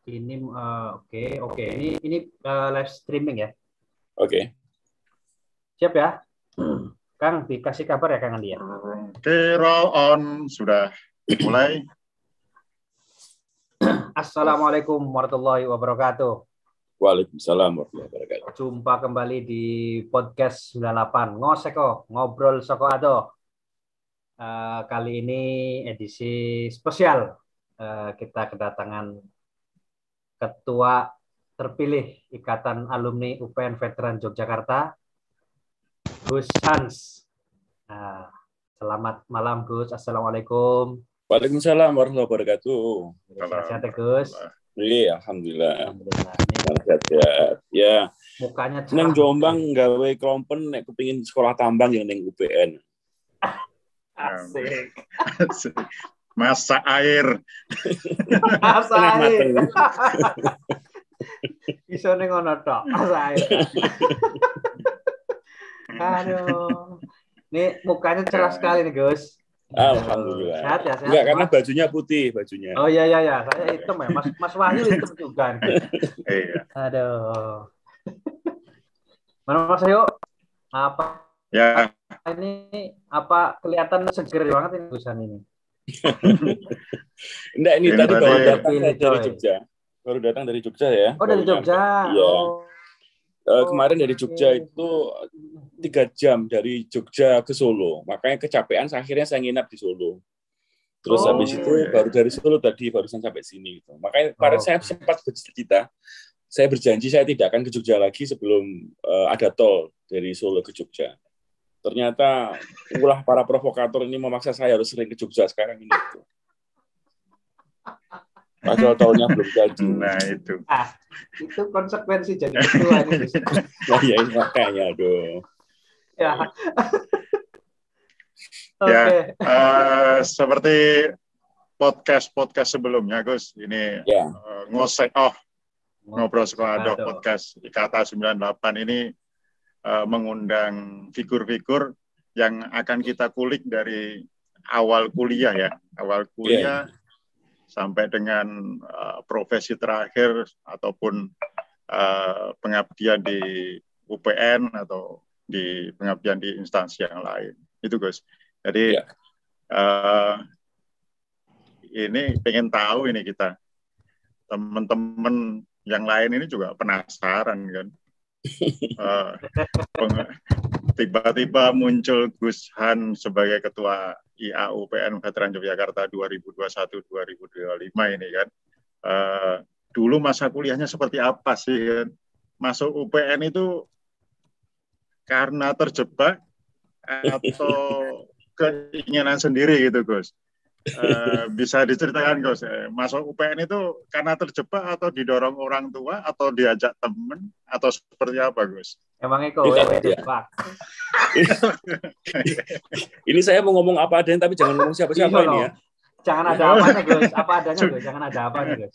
Ini oke. Ini live streaming ya. Oke. Siap ya, Kang. Dikasih kabar ya Kang Andi ya. Oke, roll on sudah mulai. Assalamualaikum warahmatullahi wabarakatuh. Waalaikumsalam warahmatullahi wabarakatuh. Jumpa kembali di podcast 98 Ngoseko Ngobrol Soko Ado. Kali ini edisi spesial. Kita kedatangan Ketua terpilih Ikatan Alumni UPN Veteran Yogyakarta, Gus Hans. Selamat malam Gus. Assalamualaikum. Waalaikumsalam warahmatullahi wabarakatuh. Sehat ya Gus? Iya, alhamdulillah. Sehat. Ya. Mukanya cerah. Neng Jombang gawe krompen nek kepingin sekolah tambang yang neng UPN. Asik. Masak air. Masak air. Iso ning ngono tok, masak air. Aduh. Nih mukanya cerah sekali nih, Gus. Alhamdulillah. Sehat ya, sehat. Enggak, karena bajunya putih bajunya. Oh iya. Saya hitam ya. Mas Wahyu hitam juga. Iya. Aduh. Mana Mas Wahyu? Apa? Ya. Ini apa kelihatan seger banget ini Gusan ini. Enggak, ini tadi baru datang dari Coy. Jogja. Baru datang dari Jogja ya. Oh, dari Jogja. Iya. Oh. Kemarin dari Jogja itu 3 jam dari Jogja ke Solo. Makanya kecapean, akhirnya saya nginap di Solo. Terus habis itu baru dari Solo tadi barusan sampai sini. Gitu. Makanya kemarin saya sempat bercerita, saya berjanji saya tidak akan ke Jogja lagi sebelum ada tol dari Solo ke Jogja. Ternyata ulah para provokator ini memaksa saya harus sering ke Jogja sekarang ini. Gitu. Padahal tolnya belum jadi. Nah itu. Itu konsekuensi jadi ketua ini. Nah, ya makanya aduh. Ya. Ya, seperti podcast sebelumnya, Gus. Ini Ngobrol Sekolah Ado podcast Ikatan 98 ini mengundang figur-figur yang akan kita kulik dari awal kuliah ya. Awal kuliah sampai dengan profesi terakhir ataupun pengabdian di UPN atau di pengabdian di instansi yang lain. Itu Gus. Jadi ini pengen tahu ini kita. Teman-teman yang lain ini juga penasaran kan. Tiba-tiba muncul Gus Han sebagai ketua IA UPN Veteran Yogyakarta 2021-2025 ini kan. Dulu masa kuliahnya seperti apa sih kan? Masuk UPN itu karena terjebak atau keinginan sendiri gitu Gus. Bisa diceritakan Gus, masuk UPN itu karena terjebak atau didorong orang tua atau diajak temen atau seperti apa Gus? Emangnya kau terjebak? Ini saya mau ngomong apa adanya tapi jangan ngomong siapa-siapa ini ya. Jangan ada apanya Gus, apa adanya Gus, jangan ada apanya Gus.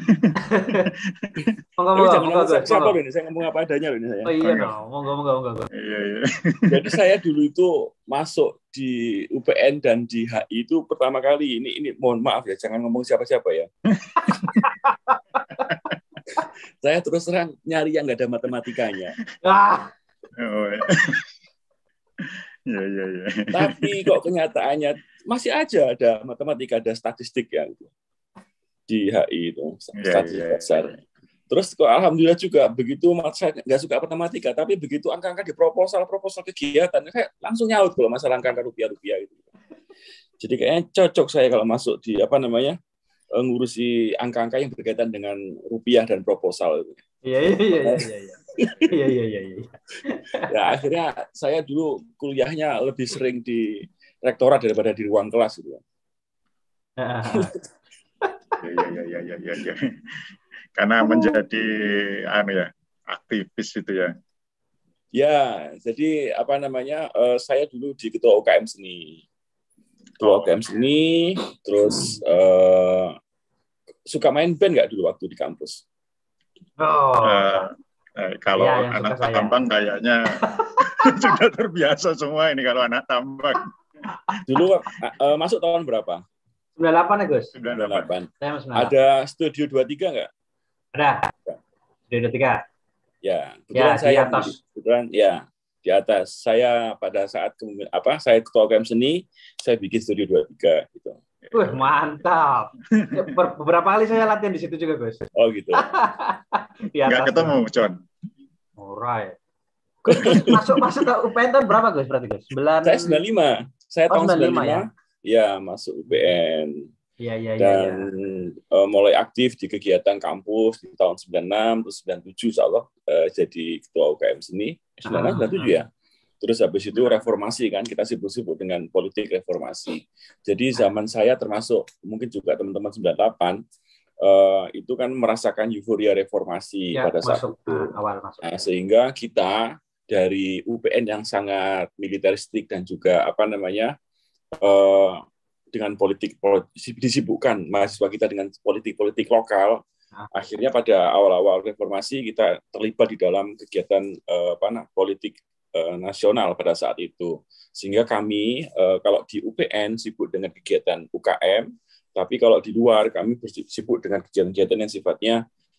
Jangan ngomong siapa loh ini, saya ngomong apa adanya loh ini saya. Oh iya dong, monggo. Iya. Jadi saya dulu itu masuk di UPN dan di HI itu pertama kali ini mohon maaf ya, jangan ngomong siapa-siapa ya. Saya terus terang nyari yang nggak ada matematikanya. Iya. Tapi kok kenyataannya masih aja ada matematika, ada statistik ya gitu. Di HI itu statistik dasar. Terus kok alhamdulillah juga begitu saya nggak suka matematika, tapi begitu angka-angka di proposal kegiatan kayak langsung nyaut kalau masalah angka rupiah itu. Jadi kayaknya cocok saya kalau masuk di ngurusi angka-angka yang berkaitan dengan rupiah dan proposal itu. Iya. Ya akhirnya saya dulu kuliahnya lebih sering di rektorat daripada di ruang kelas gitu. Iya. Karena menjadi aktivis itu ya. Ya, jadi saya dulu di ketua UKM seni. Terus suka main band nggak dulu waktu di kampus? Kalau anak tambang kayaknya sudah terbiasa semua ini kalau anak tambang. Dulu masuk tahun berapa? 98 ya Gus? 98. Saya 98. Ada Studio 23 nggak? Ada. Studio 3. Ya, Ya, di atas. Kebetulan ya di atas. Saya pada saat saya ketua UKM Seni, saya bikin Studio 23 gitu. Wih, mantap. Beberapa kali saya latihan di situ juga, Gus. Oh gitu. Nggak ketemu, John. Alright. Gus, masuk ke UPN tahun berapa, Gus? Berarti, Gus? Saya 95. Saya tahun 95 ya? Ya, masuk UPN. Iya. Dan mulai aktif di kegiatan kampus di tahun 96, terus 97 insya Allah jadi ketua UKM Seni. 96, 97 ya. Terus habis itu reformasi kan, kita sibuk-sibuk dengan politik reformasi. Jadi zaman saya termasuk, mungkin juga teman-teman 98, itu kan merasakan euforia reformasi pada saat itu. Awal masuk. Nah, sehingga kita dari UPN yang sangat militeristik dan juga dengan politik disibukkan mahasiswa kita dengan politik lokal. Akhirnya pada awal-awal reformasi kita terlibat di dalam kegiatan politik nasional pada saat itu. Sehingga kami kalau di UPN sibuk dengan kegiatan UKM, tapi kalau di luar kami sibuk dengan kegiatan-kegiatan yang sifatnya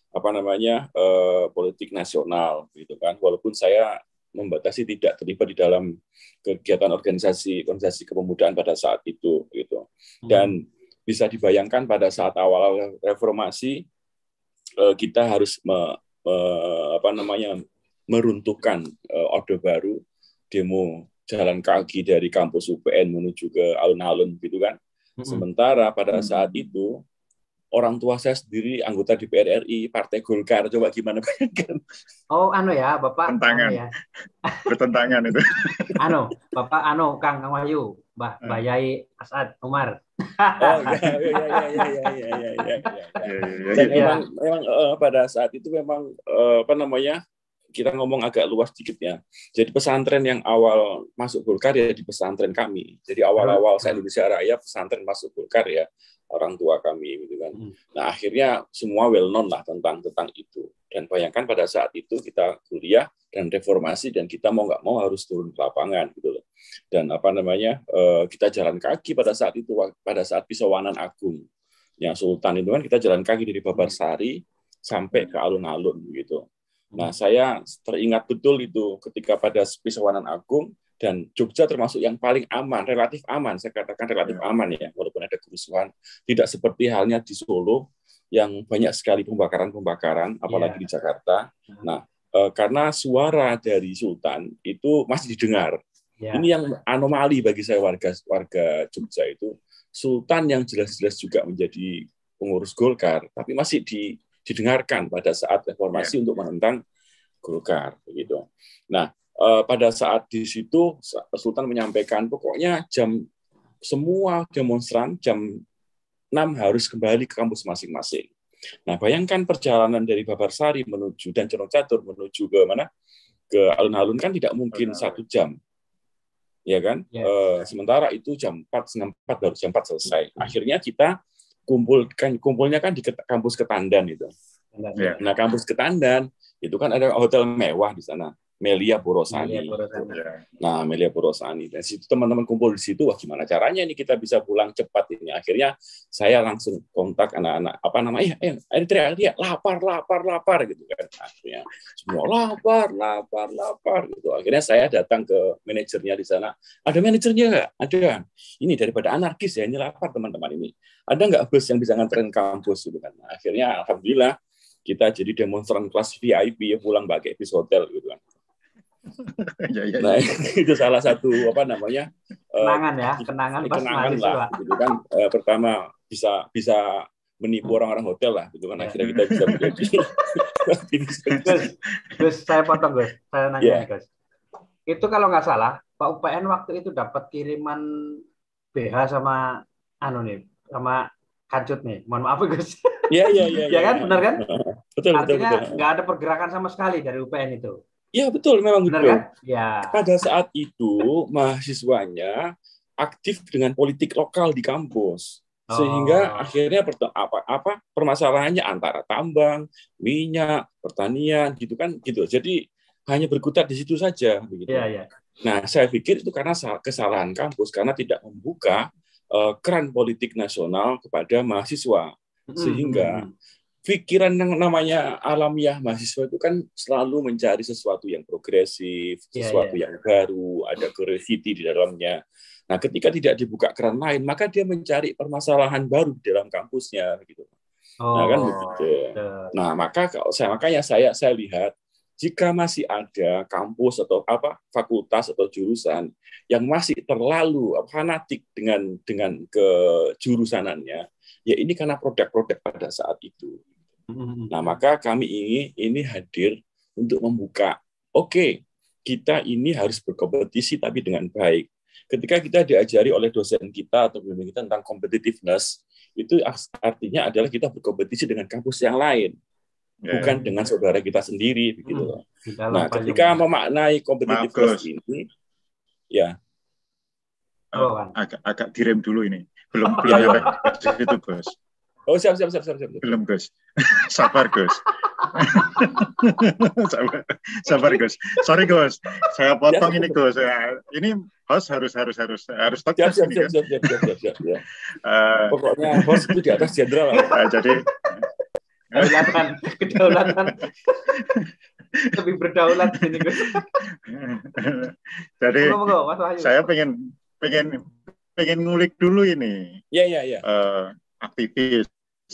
politik nasional gitu kan. Walaupun saya membatasi tidak terlibat di dalam kegiatan organisasi kepemudaan pada saat itu gitu. Dan bisa dibayangkan pada saat awal reformasi kita harus meruntuhkan Orde Baru, demo jalan kaki dari kampus UPN menuju ke alun-alun gitu kan. Sementara pada saat itu orang tua saya sendiri anggota DPR RI, Partai Golkar. Coba gimana bayangkan? Oh, ya, Bapak. Bertentangan. Ya. Bertentangan itu. Bapak Kang Wahyu, Mbah Yai Asad Umar. Oh iya. Memang pada saat itu memang kita ngomong agak luas sedikit ya. Jadi pesantren yang awal masuk Golkar ya di pesantren kami. Jadi awal-awal saya Indonesia Raya pesantren masuk Golkar ya orang tua kami gitu kan. Nah, akhirnya semua well known lah tentang itu. Dan bayangkan pada saat itu kita kuliah dan reformasi dan kita mau nggak mau harus turun ke lapangan gitu loh. Dan kita jalan kaki pada saat itu, pada saat Pisawanan Agung yang Sultan itu kan kita jalan kaki dari Babarsari sampai ke alun-alun gitu. Nah, saya teringat betul itu ketika pada Pisawanan Agung, dan Jogja termasuk yang paling aman, relatif aman, saya katakan relatif aman ya, walaupun ada kerusuhan, tidak seperti halnya di Solo yang banyak sekali pembakaran, apalagi di Jakarta. Nah, karena suara dari Sultan itu masih didengar. Ini yang anomali bagi saya warga Jogja itu, Sultan yang jelas-jelas juga menjadi pengurus Golkar, tapi masih didengarkan pada saat reformasi untuk menentang Golkar begitu. Nah, pada saat di situ Sultan menyampaikan pokoknya semua demonstran jam 6 harus kembali ke kampus masing-masing. Nah, bayangkan perjalanan dari Babarsari menuju dan Condong Catur menuju ke mana? Ke alun-alun kan tidak mungkin 1 jam. Ya kan? Sementara itu jam 4, setengah 4 baru jam 4 selesai. Akhirnya kita kumpulnya kan di kampus Ketandan itu. Nah, kampus Ketandan itu kan ada hotel mewah di sana. Melia Borosani. Nah, Melia Borosani. Dan situ teman-teman kumpul di situ, wah gimana caranya ini kita bisa pulang cepat ini. Akhirnya saya langsung kontak anak-anak, ayo teriak, lapar gitu kan. Akhirnya semua lapar gitu. Akhirnya saya datang ke manajernya di sana. Ada manajernya nggak? Ada. Ini daripada anarkis ya, ini lapar teman-teman ini. Ada nggak bus yang bisa nganterin kampus gitu kan. Nah, akhirnya alhamdulillah kita jadi demonstran kelas VIP ya, pulang pakai bis hotel gitu kan. Nah, itu salah satu kenangan lah gitu kan. Pertama bisa menipu orang-orang hotel lah gitu kan. Akhirnya kita bisa menjadi Gus, saya potong Gus, saya nanya Gus. Itu kalau nggak salah Pak UPN waktu itu dapat kiriman BH sama sama kancut nih, mohon maaf Gus. Iya kan, benar kan? Betul. Artinya nggak ada pergerakan sama sekali dari UPN itu. Ya betul, memang benar betul. Kan? Ya. Pada saat itu mahasiswanya aktif dengan politik lokal di kampus, sehingga akhirnya permasalahannya antara tambang, minyak, pertanian gitu kan gitu. Jadi hanya berkutat di situ saja begitu. Iya. Nah, saya pikir itu karena kesalahan kampus karena tidak membuka keran politik nasional kepada mahasiswa, sehingga pikiran yang namanya alamiah mahasiswa itu kan selalu mencari sesuatu yang progresif, sesuatu yang baru, ada curiosity di dalamnya. Nah, ketika tidak dibuka keran lain, maka dia mencari permasalahan baru di dalam kampusnya, gitu. Nah, kan begitu. Nah, makanya saya lihat jika masih ada kampus atau fakultas atau jurusan yang masih terlalu fanatik dengan kejurusanannya, ya ini karena produk-produk pada saat itu. Nah, maka kami ini hadir untuk membuka, oke, kita ini harus berkompetisi tapi dengan baik. Ketika kita diajari oleh dosen kita atau pembimbing kita tentang competitiveness, itu artinya adalah kita berkompetisi dengan kampus yang lain, bukan dengan saudara kita sendiri, begitu loh. Nah, ketika memaknai competitiveness ini, ya. Agak direm dulu ini, belum nyampe itu, Gus. Oh, siap. Belum, Gus. Sabar, Gus. Sabar, Gus. Sorry, Gus. Saya potong ini, Gus. Ini host harus tegas ini, kan. Siap. Pokoknya host itu di atas jenderal. Jadi kedaulatan. Lebih berdaulat ini, Gus. Jadi saya pengen ngulik dulu ini. Iya. Aktivis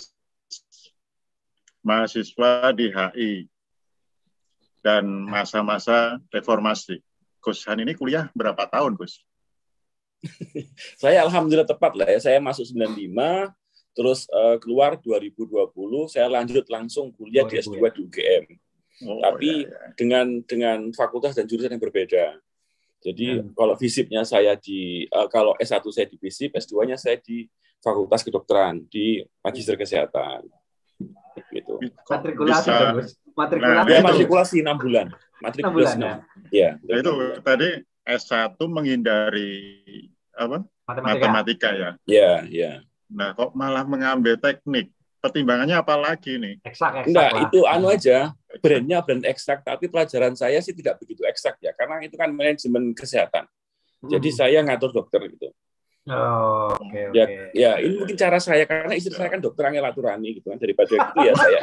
mahasiswa di HI dan masa-masa reformasi. Gus Han ini kuliah berapa tahun, Gus? Saya alhamdulillah tepat lah ya. Saya masuk 95, terus keluar 2020, saya lanjut langsung kuliah di S2 di UGM. Tapi dengan fakultas dan jurusan yang berbeda. Jadi kalau FISIP-nya saya kalau S1 saya di FISIP, S2-nya saya di Fakultas Kedokteran di Magister Kesehatan. Gitu. Matrikulasi, Gus. Matrikulasi 6 bulan. Matrikulasi 6 bulan. Ya. Itu tadi S1 menghindari apa? Matematika ya. Iya. Nah, kok malah mengambil teknik? Pertimbangannya apa lagi nih? Eksak enggak, itu aja. Brand eksak, tapi pelajaran saya sih tidak begitu eksak ya, karena itu kan manajemen kesehatan. Jadi saya ngatur dokter gitu. Oke. Ya, ini mungkin cara saya, karena istri saya kan dokter Angel Aturani gitu kan, daripada itu ya saya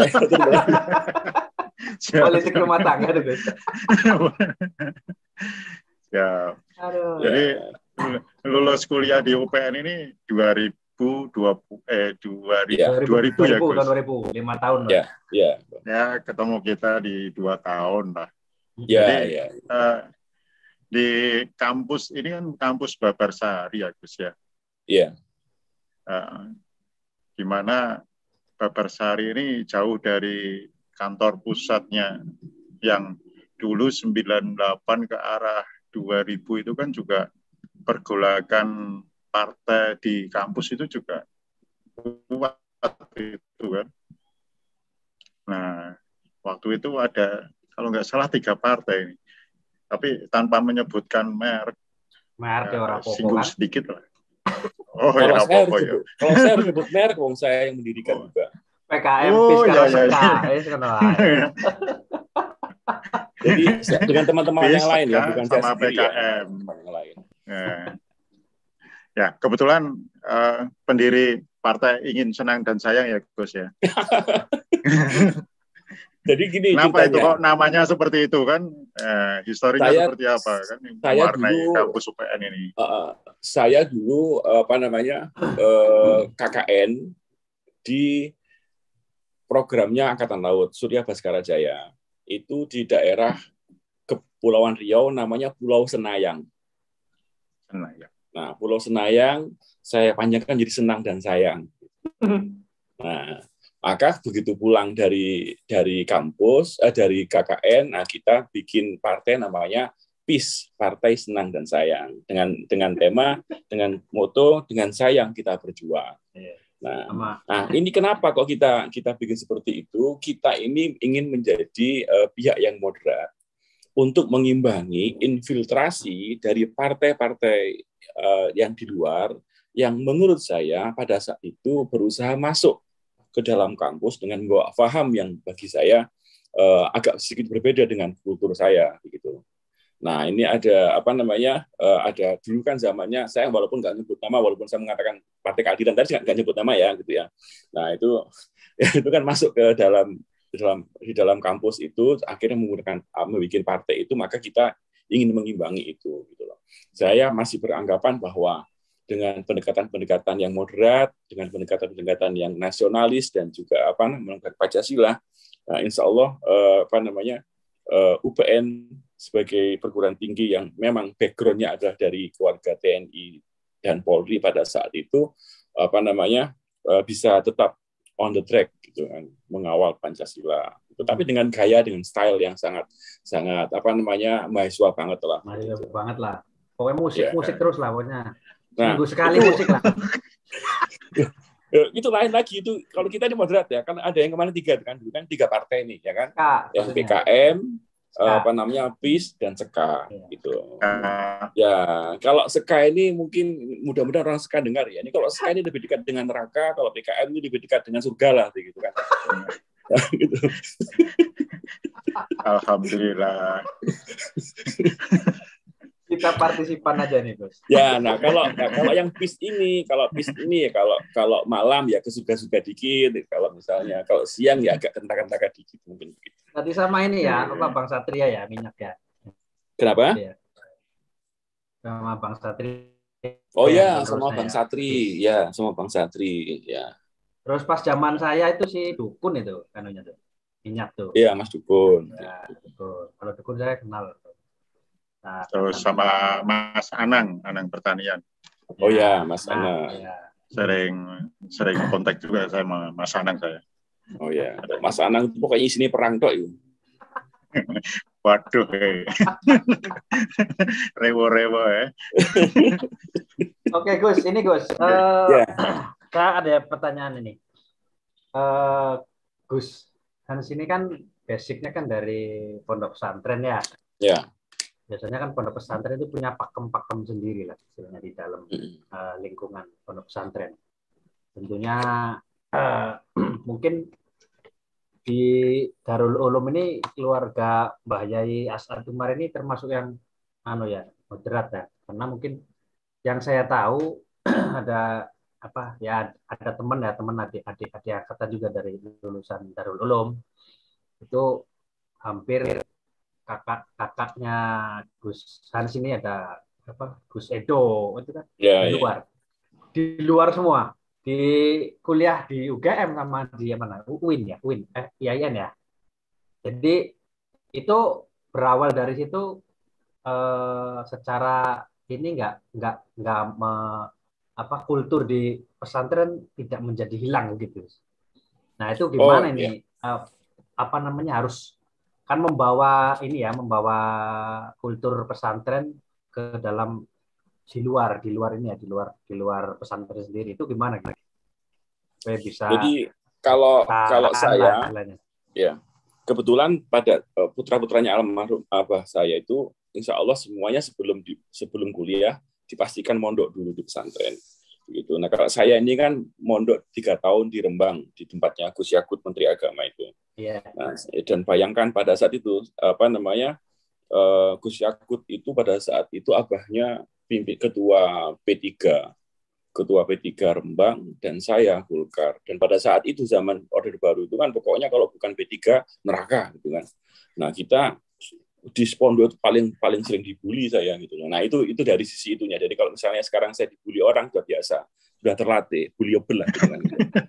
politik rumah tangga tuh, Gus. Ya. Jadi lulus kuliah di UPN ini 2000 ya, Gus. Tahun 2000, 5 tahun. Ya. Ya, ketemu kita di 2 tahun lah. Ya, jadi, ya. Di kampus ini kan kampus Babarsari ya, Gus ya. Iya. Di mana Babarsari ini jauh dari kantor pusatnya yang dulu 98 ke arah 2000 itu kan juga pergolakan partai di kampus itu juga kuat itu kan. Nah, waktu itu ada kalau nggak salah 3 partai ini. Tapi tanpa menyebutkan merek singgung sedikit lah. Kalau saya harus sebut merek, saya yang mendirikan juga. PKM, Jadi dengan teman-teman yang lain ya, bukan saya sendiri PKM. Yang lain. Ya, kebetulan pendiri partai Ingin Senang dan Sayang ya, Gus ya. Jadi gini, kenapa itu kok namanya seperti itu kan? Historinya seperti apa kan? Mewarnai kampus UPN ini. Saya dulu KKN di programnya Angkatan Laut Surya Baskara Jaya. Itu di daerah Kepulauan Riau, namanya Pulau Senayang. Nah, Pulau Senayang saya panjangkan jadi Senang dan Sayang. Nah, maka begitu pulang dari kampus, dari KKN, nah kita bikin partai namanya PIS, Partai Senang dan Sayang, dengan tema, dengan moto, dengan sayang kita berjuang. Nah, ini kenapa kok kita bikin seperti itu? Kita ini ingin menjadi pihak yang moderat untuk mengimbangi infiltrasi dari partai-partai yang di luar, yang menurut saya pada saat itu berusaha masuk ke dalam kampus dengan membawa paham yang bagi saya agak sedikit berbeda dengan kultur saya, begitu. Nah, ini ada apa namanya? Ada dulu kan zamannya saya walaupun nggak nyebut nama, walaupun saya mengatakan Partai Keadilan tadi nggak nyebut nama ya, gitu ya. Nah, itu itu kan masuk ke di dalam kampus itu akhirnya menggunakan membuat partai itu, maka kita ingin mengimbangi itu, gitu loh. Saya masih beranggapan bahwa dengan pendekatan-pendekatan yang moderat, dengan pendekatan-pendekatan yang nasionalis dan juga apa namanya Pancasila, nah, insya Allah apa namanya UPN sebagai perguruan tinggi yang memang background-nya adalah dari keluarga TNI dan Polri pada saat itu apa namanya bisa tetap on the track gitu kan, mengawal Pancasila. Tetapi dengan gaya, dengan style yang sangat apa namanya mahasiswa banget lah. Mahasiswa banget lah. Pokoknya musik terus lah pokoknya. Nah, Seminggu sekali musik lah. Itu lain lagi itu kalau kita di moderat ya, kan ada yang kemana tiga kan, dulu kan 3 partai nih ya kan, yang PKM, apa namanya PIS dan SEKA gitu. Ya kalau SEKA ini mungkin mudah-mudahan orang SEKA dengar ya. Ini kalau SEKA ini lebih dekat dengan neraka, kalau PKM ini lebih dekat dengan surga lah gitu kan. Gitu. Alhamdulillah. Kita partisipan aja nih, Gus. Ya, nah kalau yang PIS ini, ya kalau malam ya kesuka-suka dikit, kalau misalnya kalau siang ya agak kentara-kentara dikit mungkin begitu. Nanti sama ini ya, apa Bang Satria ya, minyak ya. Kenapa? Ya. Sama Bang Satria. Oh ya, sama Bang Satri, ya, sama Bang Satri, ya. Terus pas zaman saya itu si Dukun itu, kanunya tuh, minyak tuh. Iya, Mas Dukun. Ya, Dukun. Kalau Dukun saya kenal. Nah, terus sama Mas Anang Pertanian. Oh ya, Mas Anang. Ya. Sering kontak juga saya sama Mas Anang saya. Oh ya, Mas Anang itu pokoknya isinya perang tok itu. Waduh, rewo-rewo ya. Oke Gus, ini Gus. Saya ada pertanyaan ini. Gus, Hans ini kan basicnya kan dari pondok pesantren ya. Ya. Biasanya kan pondok pesantren itu punya pakem-pakem sendiri lah istilahnya di dalam lingkungan pondok pesantren. Tentunya mungkin di Darul Ulum ini keluarga Mbah Yai As'ad Umar ini termasuk yang moderat ya. Karena mungkin yang saya tahu ada teman adik angkatan juga dari lulusan Darul Ulum itu hampir kakaknya Gus Hans ini ada Gus Edo itu kan di luar semua, di kuliah di UGM sama di mana UIN IAIN ya. Jadi itu berawal dari situ secara ini kultur di pesantren tidak menjadi hilang gitu. Nah itu gimana ini harus kan membawa kultur pesantren ke dalam di luar pesantren sendiri itu gimana gitu? Supaya bisa. Jadi kalau saya ya kebetulan pada putra-putranya almarhum abah saya itu insya Allah semuanya sebelum kuliah dipastikan mondok dulu di pesantren gitu. Nah kalau saya ini kan mondok 3 tahun di Rembang di tempatnya Gus Yakut Menteri Agama itu. Nah, dan bayangkan pada saat itu Gus Yakut itu pada saat itu abahnya ketua P3 Rembang dan saya Golkar. Dan pada saat itu zaman Orde Baru itu kan pokoknya kalau bukan P3 neraka gitu kan. Nah, kita di Spondo itu paling sering dibully saya gitu. Nah, itu dari sisi itunya. Jadi kalau misalnya sekarang saya dibully orang sudah biasa, sudah terlatih, bullyable lah gitu kan.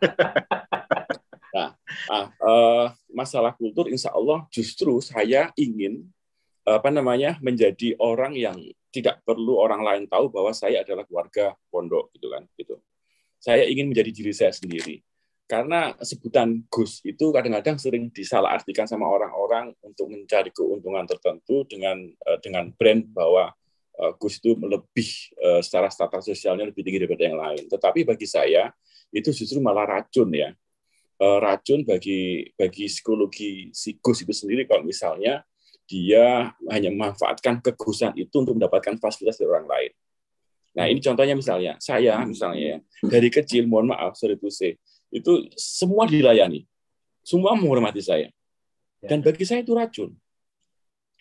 Nah, masalah kultur insya Allah justru saya ingin menjadi orang yang tidak perlu orang lain tahu bahwa saya adalah keluarga pondok gitu kan gitu. Saya ingin menjadi diri saya sendiri. Karena sebutan Gus itu kadang-kadang sering disalahartikan sama orang-orang untuk mencari keuntungan tertentu dengan brand bahwa Gus itu lebih secara status sosialnya lebih tinggi daripada yang lain. Tetapi bagi saya itu justru malah racun ya. Racun bagi psikologi si Gus itu sendiri kalau misalnya dia hanya memanfaatkan kegusan itu untuk mendapatkan fasilitas dari orang lain. Nah, ini contohnya saya dari kecil, mohon maaf, sorry to say, itu semua dilayani. Semua menghormati saya. Dan bagi saya itu racun.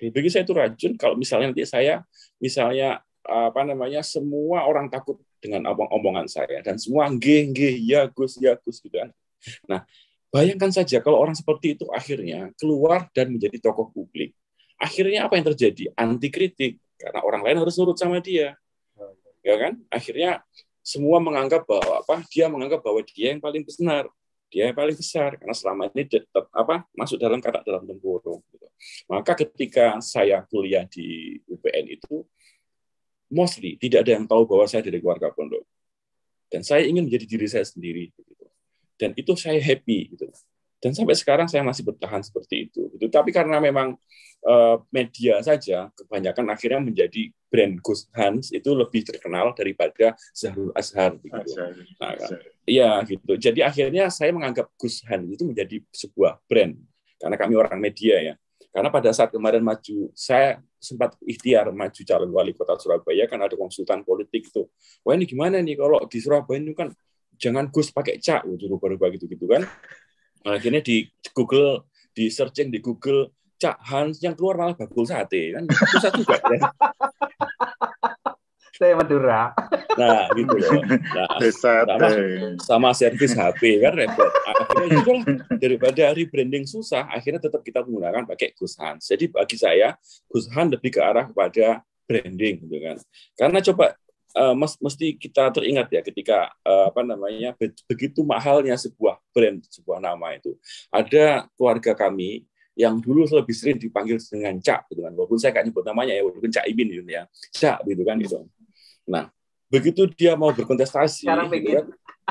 Bagi saya itu racun. Kalau misalnya nanti saya, misalnya semua orang takut dengan omongan saya dan semua nggih ya Gus gitu kan. Nah, bayangkan saja kalau orang seperti itu akhirnya keluar dan menjadi tokoh publik. Akhirnya apa yang terjadi? Anti kritik karena orang lain harus nurut sama dia. Ya kan? Akhirnya semua menganggap bahwa dia menganggap bahwa dia yang paling benar, dia yang paling besar karena selama ini tetap masuk dalam kata dalam tempurung gitu. Maka ketika saya kuliah di UPN itu mostly tidak ada yang tahu bahwa saya dari keluarga pondok. Dan saya ingin menjadi diri saya sendiri gitu. Dan itu saya happy gitu. Dan sampai sekarang saya masih bertahan seperti itu. Gitu. Tapi karena memang media saja kebanyakan akhirnya menjadi brand Gus Hans itu lebih terkenal daripada Zahrul Azhar gitu. Nah, iya gitu. Jadi akhirnya saya menganggap Gus Hans itu menjadi sebuah brand karena kami orang media ya. Karena pada saat kemarin maju, saya sempat ikhtiar maju calon wali kota Surabaya kan ada konsultan politik itu. Wah ini gimana nih kalau di Surabaya itu kan jangan Gus pakai cak rubah-rubah gitu-gitu kan. Nah, akhirnya di Google, di searching di Google Cak Hans yang keluar malah bakul sate kan susah juga ya. Saya Madura. Nah gitu loh. Nah, sama servis HP kan repot. Akhirnya juga daripada rebranding susah, akhirnya tetap kita menggunakan pakai Gus Hans. Jadi bagi saya Gus Hans lebih ke arah kepada branding gitu kan. Karena coba mesti kita teringat ya ketika begitu mahalnya sebuah brand, sebuah nama itu. Ada keluarga kami yang dulu lebih sering dipanggil dengan Cak gitu kan. Walaupun saya nggak nyebut namanya ya, walaupun Cak Imin gitu ya. Cak gitu kan gitu. Nah, begitu dia mau berkontestasi gitu kan.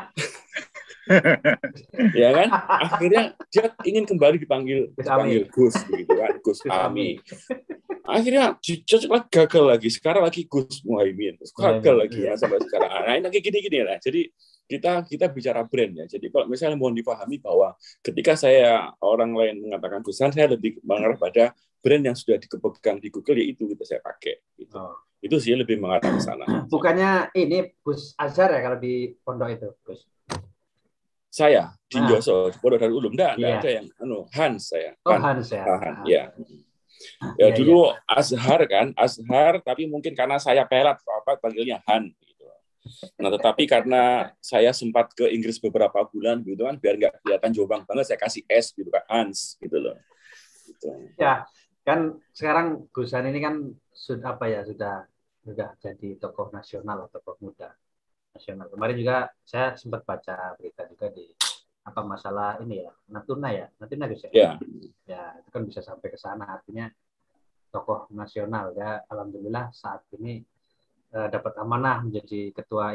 Ya kan? Akhirnya dia ingin kembali dipanggil Gus gitu kan, Gus Ami. Akhirnya gagal lagi. Sekarang lagi Gus Muhaimin. Gagal lagi ya sampai sekarang. Nah, ini kayak gini-gini lah. Jadi kita bicara brand ya. Jadi kalau misalnya mohon dipahami bahwa ketika saya orang lain mengatakan Gus Hans, saya lebih mengarah pada brand yang sudah dipegang di Google, yaitu kita saya pakai. Gitu. Itu sih lebih mengarah ke sana. Bukannya ini Gus Azhar ya kalau di pondok itu, Gus? Saya di Yoso, di Pondok Darul Ulum. Enggak ada yang Hans saya. Hans ya. Ya. Ya dulu Azhar kan, Azhar, tapi mungkin karena saya pelat panggilnya Han gitu. Nah, tetapi karena saya sempat ke Inggris beberapa bulan gitu kan, biar nggak kelihatan jombang banget, saya kasih S gitu kan, Hans gitu loh. Gitu. Ya, kan sekarang Gus Han ini kan sudah sudah jadi tokoh nasional atau tokoh muda nasional. Kemarin juga saya sempat baca berita juga di masalah ini ya, Natuna Gus ya. Ya, itu kan bisa sampai ke sana, artinya tokoh nasional ya. Alhamdulillah saat ini dapat amanah menjadi ketua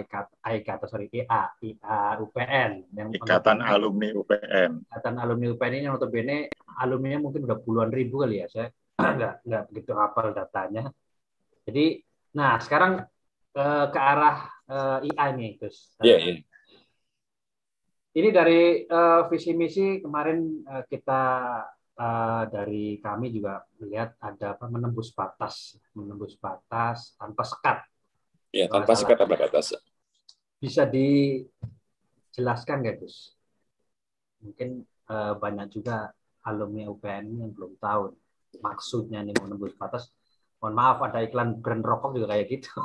UPN yang Ikatan Alumni UPN. Ikatan Alumni UPN ini notabene alumninya mungkin udah puluhan ribu kali ya. Saya nggak begitu hafal datanya. Jadi, nah sekarang ke arah IA nih, Gus. Ini dari visi misi kemarin kita dari kami juga melihat ada menembus batas tanpa sekat. Ya, tanpa sekat tanpa batas. Bisa dijelaskan nggak, Gus? Mungkin banyak juga alumni UPN yang belum tahu maksudnya nih menembus batas. Mohon maaf, ada iklan brand rokok juga kayak gitu.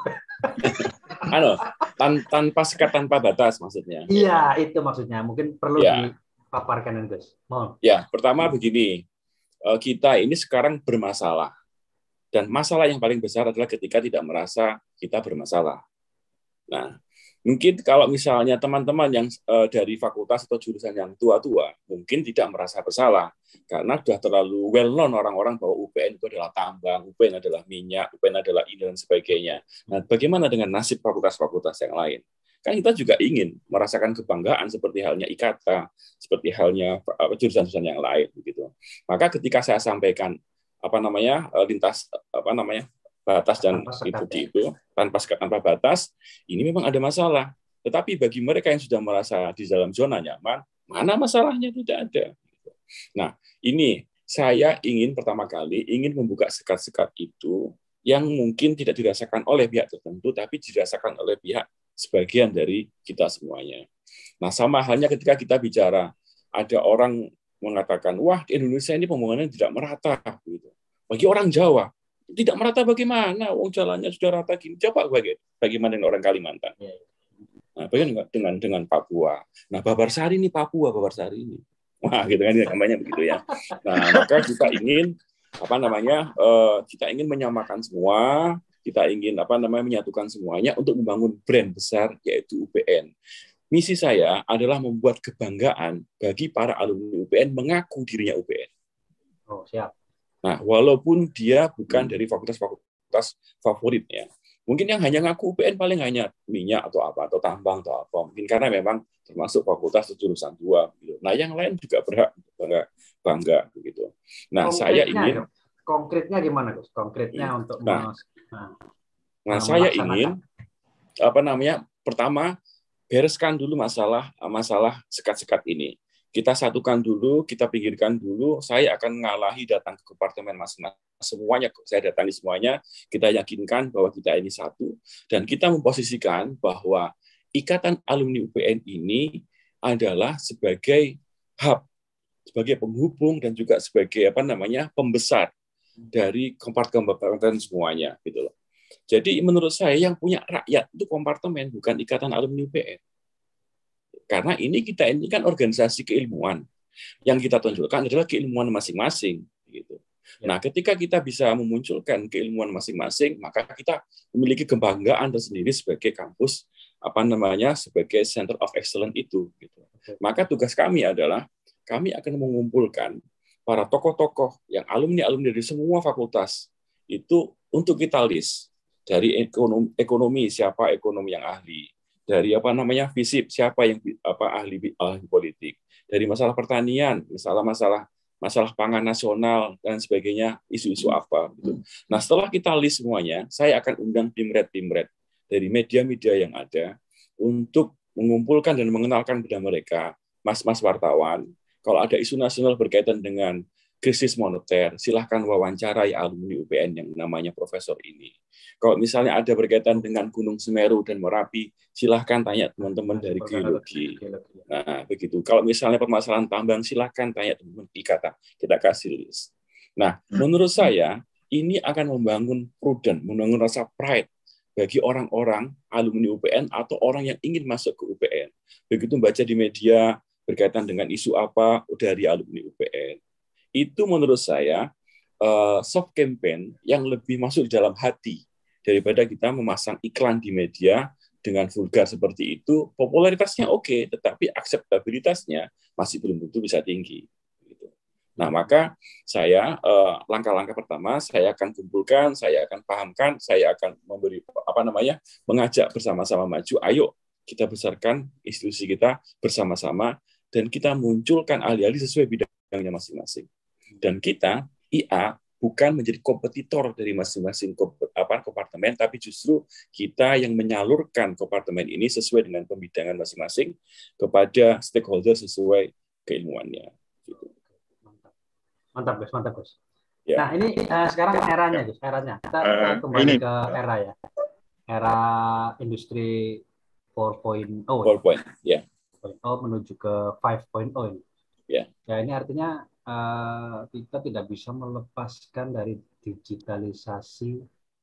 Tanpa sekat tanpa batas maksudnya. Iya, itu maksudnya. Mungkin perlu dipaparkan, Gus. Mohon. Ya, pertama begini. Kita ini sekarang bermasalah. Dan masalah yang paling besar adalah ketika tidak merasa kita bermasalah. Nah, mungkin kalau misalnya teman-teman yang dari fakultas atau jurusan yang tua-tua, mungkin tidak merasa bersalah. Karena sudah terlalu well-known orang-orang bahwa UPN itu adalah tambang, UPN adalah minyak, UPN adalah ini dan sebagainya. Nah, bagaimana dengan nasib fakultas-fakultas yang lain? Kan kita juga ingin merasakan kebanggaan seperti halnya IKTA, seperti halnya jurusan-jurusan yang lain. Begitu. Maka ketika saya sampaikan lintas batas dan itu tanpa sekat tanpa batas, ini memang ada masalah. Tetapi bagi mereka yang sudah merasa di dalam zona nyaman, mana masalahnya? Tidak ada. Nah, ini saya pertama kali ingin membuka sekat-sekat itu yang mungkin tidak dirasakan oleh pihak tertentu, tapi dirasakan oleh pihak sebagian dari kita semuanya. Nah, sama halnya ketika kita bicara, ada orang mengatakan, wah di Indonesia ini pembangunan tidak merata. Gitu. Bagi orang Jawa, tidak merata bagaimana? Wong jalannya sudah rata gini. Coba bagaimana dengan orang Kalimantan? Nah, bagaimana dengan Papua? Nah, Babarsari ini Papua, Babarsari ini. Wah, gitu kan namanya begitu ya. Nah, maka kita ingin kita ingin menyamakan semua, kita ingin menyatukan semuanya untuk membangun brand besar yaitu UPN. Misi saya adalah membuat kebanggaan bagi para alumni UPN mengaku dirinya UPN. Oh, siap. Nah, walaupun dia bukan dari fakultas favorit ya. Mungkin yang hanya ngaku UPN paling hanya minyak atau apa, atau tambang atau apa. Mungkin karena memang termasuk fakultas jurusan 2. Gitu. Nah, yang lain juga berhak bangga begitu. Nah, saya ingin konkretnya gimana, Gus? Konkretnya untuk saya ingin pertama bereskan dulu masalah sekat-sekat ini. Kita satukan dulu, kita pinggirkan dulu. Saya akan ngalahi datang ke kompartemen masing-masing. Semuanya, saya datangi semuanya. Kita yakinkan bahwa kita ini satu. Dan kita memposisikan bahwa Ikatan Alumni UPN ini adalah sebagai hub, sebagai penghubung, dan juga sebagai pembesar dari kompartemen semuanya. Gitu loh. Jadi menurut saya yang punya rakyat itu kompartemen, bukan Ikatan Alumni UPN. Karena kita ini kan organisasi keilmuan. Yang kita tunjukkan adalah keilmuan masing-masing. Gitu. Nah, ketika kita bisa memunculkan keilmuan masing-masing, maka kita memiliki kebanggaan tersendiri sebagai kampus, sebagai Center of Excellence itu. Gitu. Maka tugas kami adalah, kami akan mengumpulkan para tokoh-tokoh yang alumni-alumni dari semua fakultas, itu untuk kita list. Dari ekonomi, siapa ekonomi yang ahli. Dari FISIP, siapa yang ahli politik, dari masalah pertanian, masalah pangan nasional dan sebagainya, isu-isu apa gitu. Nah, setelah kita list semuanya, saya akan undang pimret dari media-media yang ada untuk mengumpulkan dan mengenalkan kepada mereka, mas-mas wartawan, kalau ada isu nasional berkaitan dengan krisis moneter, silahkan wawancarai alumni UPN yang namanya profesor ini. Kalau misalnya ada berkaitan dengan Gunung Semeru dan Merapi, silahkan tanya teman-teman dari geologi. Nah, begitu. Kalau misalnya permasalahan tambang, silahkan tanya teman-teman IKATA. Kita kasih list. Nah, menurut saya, ini akan membangun prudent, membangun rasa pride bagi orang-orang alumni UPN atau orang yang ingin masuk ke UPN. Begitu baca di media berkaitan dengan isu apa dari alumni UPN. Itu menurut saya soft campaign yang lebih masuk dalam hati daripada kita memasang iklan di media dengan vulgar seperti itu. Popularitasnya oke, tetapi akseptabilitasnya masih belum tentu bisa tinggi. Nah, maka saya langkah-langkah pertama saya akan kumpulkan, saya akan pahamkan, saya akan memberi mengajak bersama-sama maju. Ayo kita besarkan institusi kita bersama-sama dan kita munculkan ahli-ahli sesuai bidangnya masing-masing. Dan kita IA bukan menjadi kompetitor dari masing-masing kompartemen, tapi justru kita yang menyalurkan kompartemen ini sesuai dengan pembidangan masing-masing kepada stakeholder sesuai keilmuannya. Gitu. Mantap, Gus. Ya. Nah, ini sekarang eranya, Gus. Eranya. Kita kembali ke era ya. Era industri 4.0. 4.0, ya. 4.0 menuju ke 5.0. Ya. Ya, ini artinya kita tidak bisa melepaskan dari digitalisasi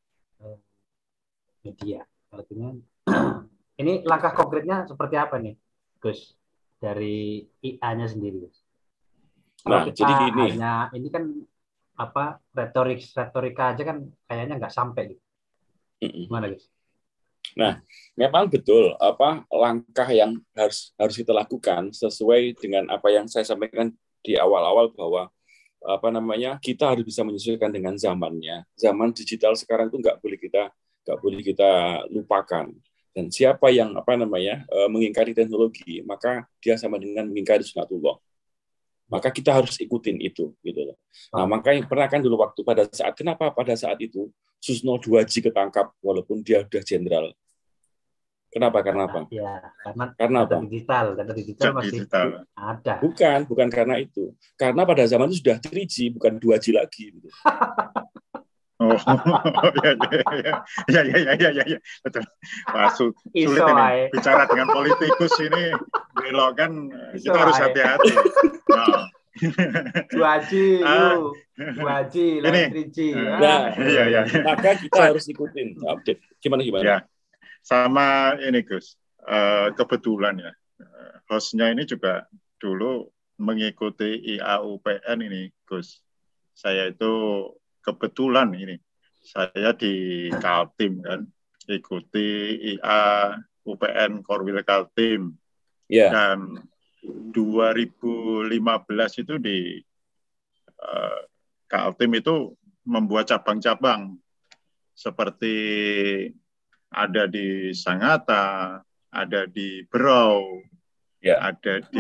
media. Artinya ini langkah konkretnya seperti apa nih, Gus? Dari IA-nya sendiri, Gus. Kalau kita jadi gini. hanya ini kan retorika aja kan kayaknya nggak sampai gitu. Gimana, Gus? Nah, memang betul langkah yang harus kita lakukan sesuai dengan apa yang saya sampaikan di awal-awal bahwa kita harus bisa menyesuaikan dengan zamannya. Zaman digital sekarang itu nggak boleh kita lupakan. Dan siapa yang mengingkari teknologi, maka dia sama dengan mengingkari sunatullah. Maka kita harus ikutin itu, gitu loh. Nah, makanya pernah kan dulu waktu pada saat itu Susno 2J ketangkap walaupun dia udah jenderal. Kenapa? Karena apa? Ya, karena data digital masih ada. Bukan karena itu. Karena pada zaman itu sudah 3G, bukan 2G lagi. Gitu. Ya. Betul. Sulit ini bicara dengan politikus ini belok kan kita harus hati-hati. Nah, Bu Haji, Ah, yuk. Bu Haji, ini, lain Triji. Nah, iya ya. maka kita Sa- harus ikutin update. Gimana? Ya, sama ini Gus. Kebetulan ya, hostnya ini juga dulu mengikuti IAUPN ini Gus. Saya itu kebetulan ini, saya di Kaltim kan, ikuti IA UPN Korwil Kaltim. Ya, Dan 2015 itu di Kaltim itu membuat cabang-cabang seperti ada di Sangatta, ada di Berau, ya, ada di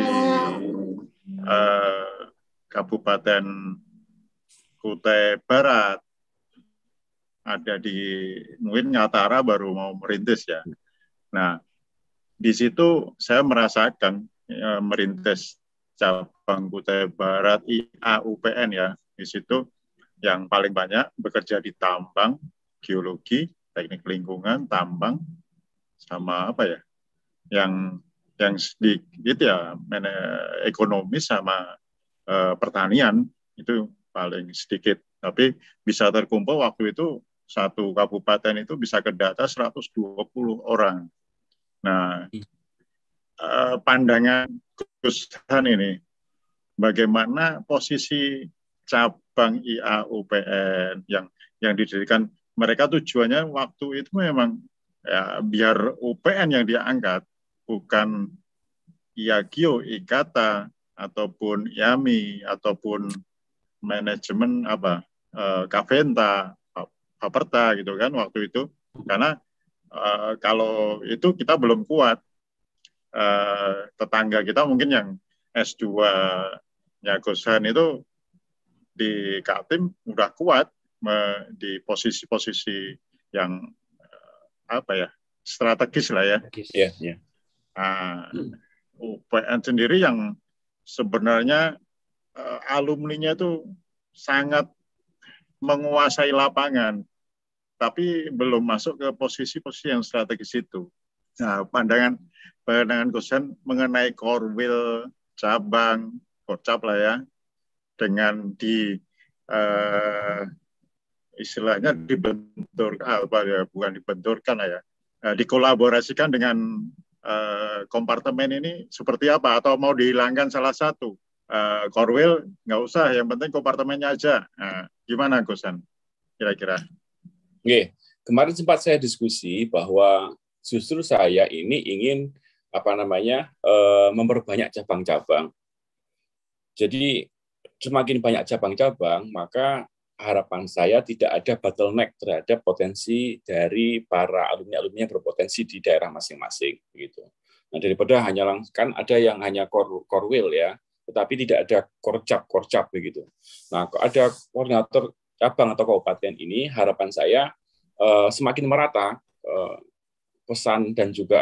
eh, Kabupaten Kutai Barat, ada di mungkin Ngatara baru mau merintis ya. Nah, di situ saya merasakan merintis cabang Kutai Barat IAUPN ya. Di situ yang paling banyak bekerja di tambang, geologi, teknik lingkungan, tambang, sama apa ya? Yang sedikit ya ekonomi sama pertanian itu paling sedikit. Tapi bisa terkumpul waktu itu satu kabupaten itu bisa ke data 120 orang. Nah, pandangan Gus Han ini, bagaimana posisi cabang IAUPN yang didirikan mereka tujuannya waktu itu memang ya, biar UPN yang diangkat, bukan IAGIO, IKATA, ataupun IAMI, ataupun manajemen apa Kaventa, Baperta gitu kan waktu itu. Karena kalau itu kita belum kuat. Tetangga kita mungkin yang S2-nya Gosan itu di Kaltim udah kuat di posisi-posisi yang apa ya strategis lah ya. ya, ya. UPN sendiri yang sebenarnya alumninya itu sangat menguasai lapangan, tapi belum masuk ke posisi-posisi yang strategis itu. Nah, pandangan Gosen mengenai Korwil cabang Kocap lah ya, dengan istilahnya dibentur apa ya, bukan dibenturkan lah ya, dikolaborasikan dengan kompartemen ini seperti apa, atau mau dihilangkan salah satu. Korwil nggak usah, yang penting kompartemennya aja. Gimana Gosen kira-kira? Oke, kemarin sempat saya diskusi bahwa justru saya ini ingin memperbanyak cabang-cabang. Jadi semakin banyak cabang-cabang, maka harapan saya tidak ada bottleneck terhadap potensi dari para alumni-alumni yang berpotensi di daerah masing-masing, gitu. Nah, daripada kan ada yang hanya korwil ya, tetapi tidak ada korcap begitu. Nah, kalau ada koordinator cabang atau kabupaten ini, harapan saya semakin merata pesan dan juga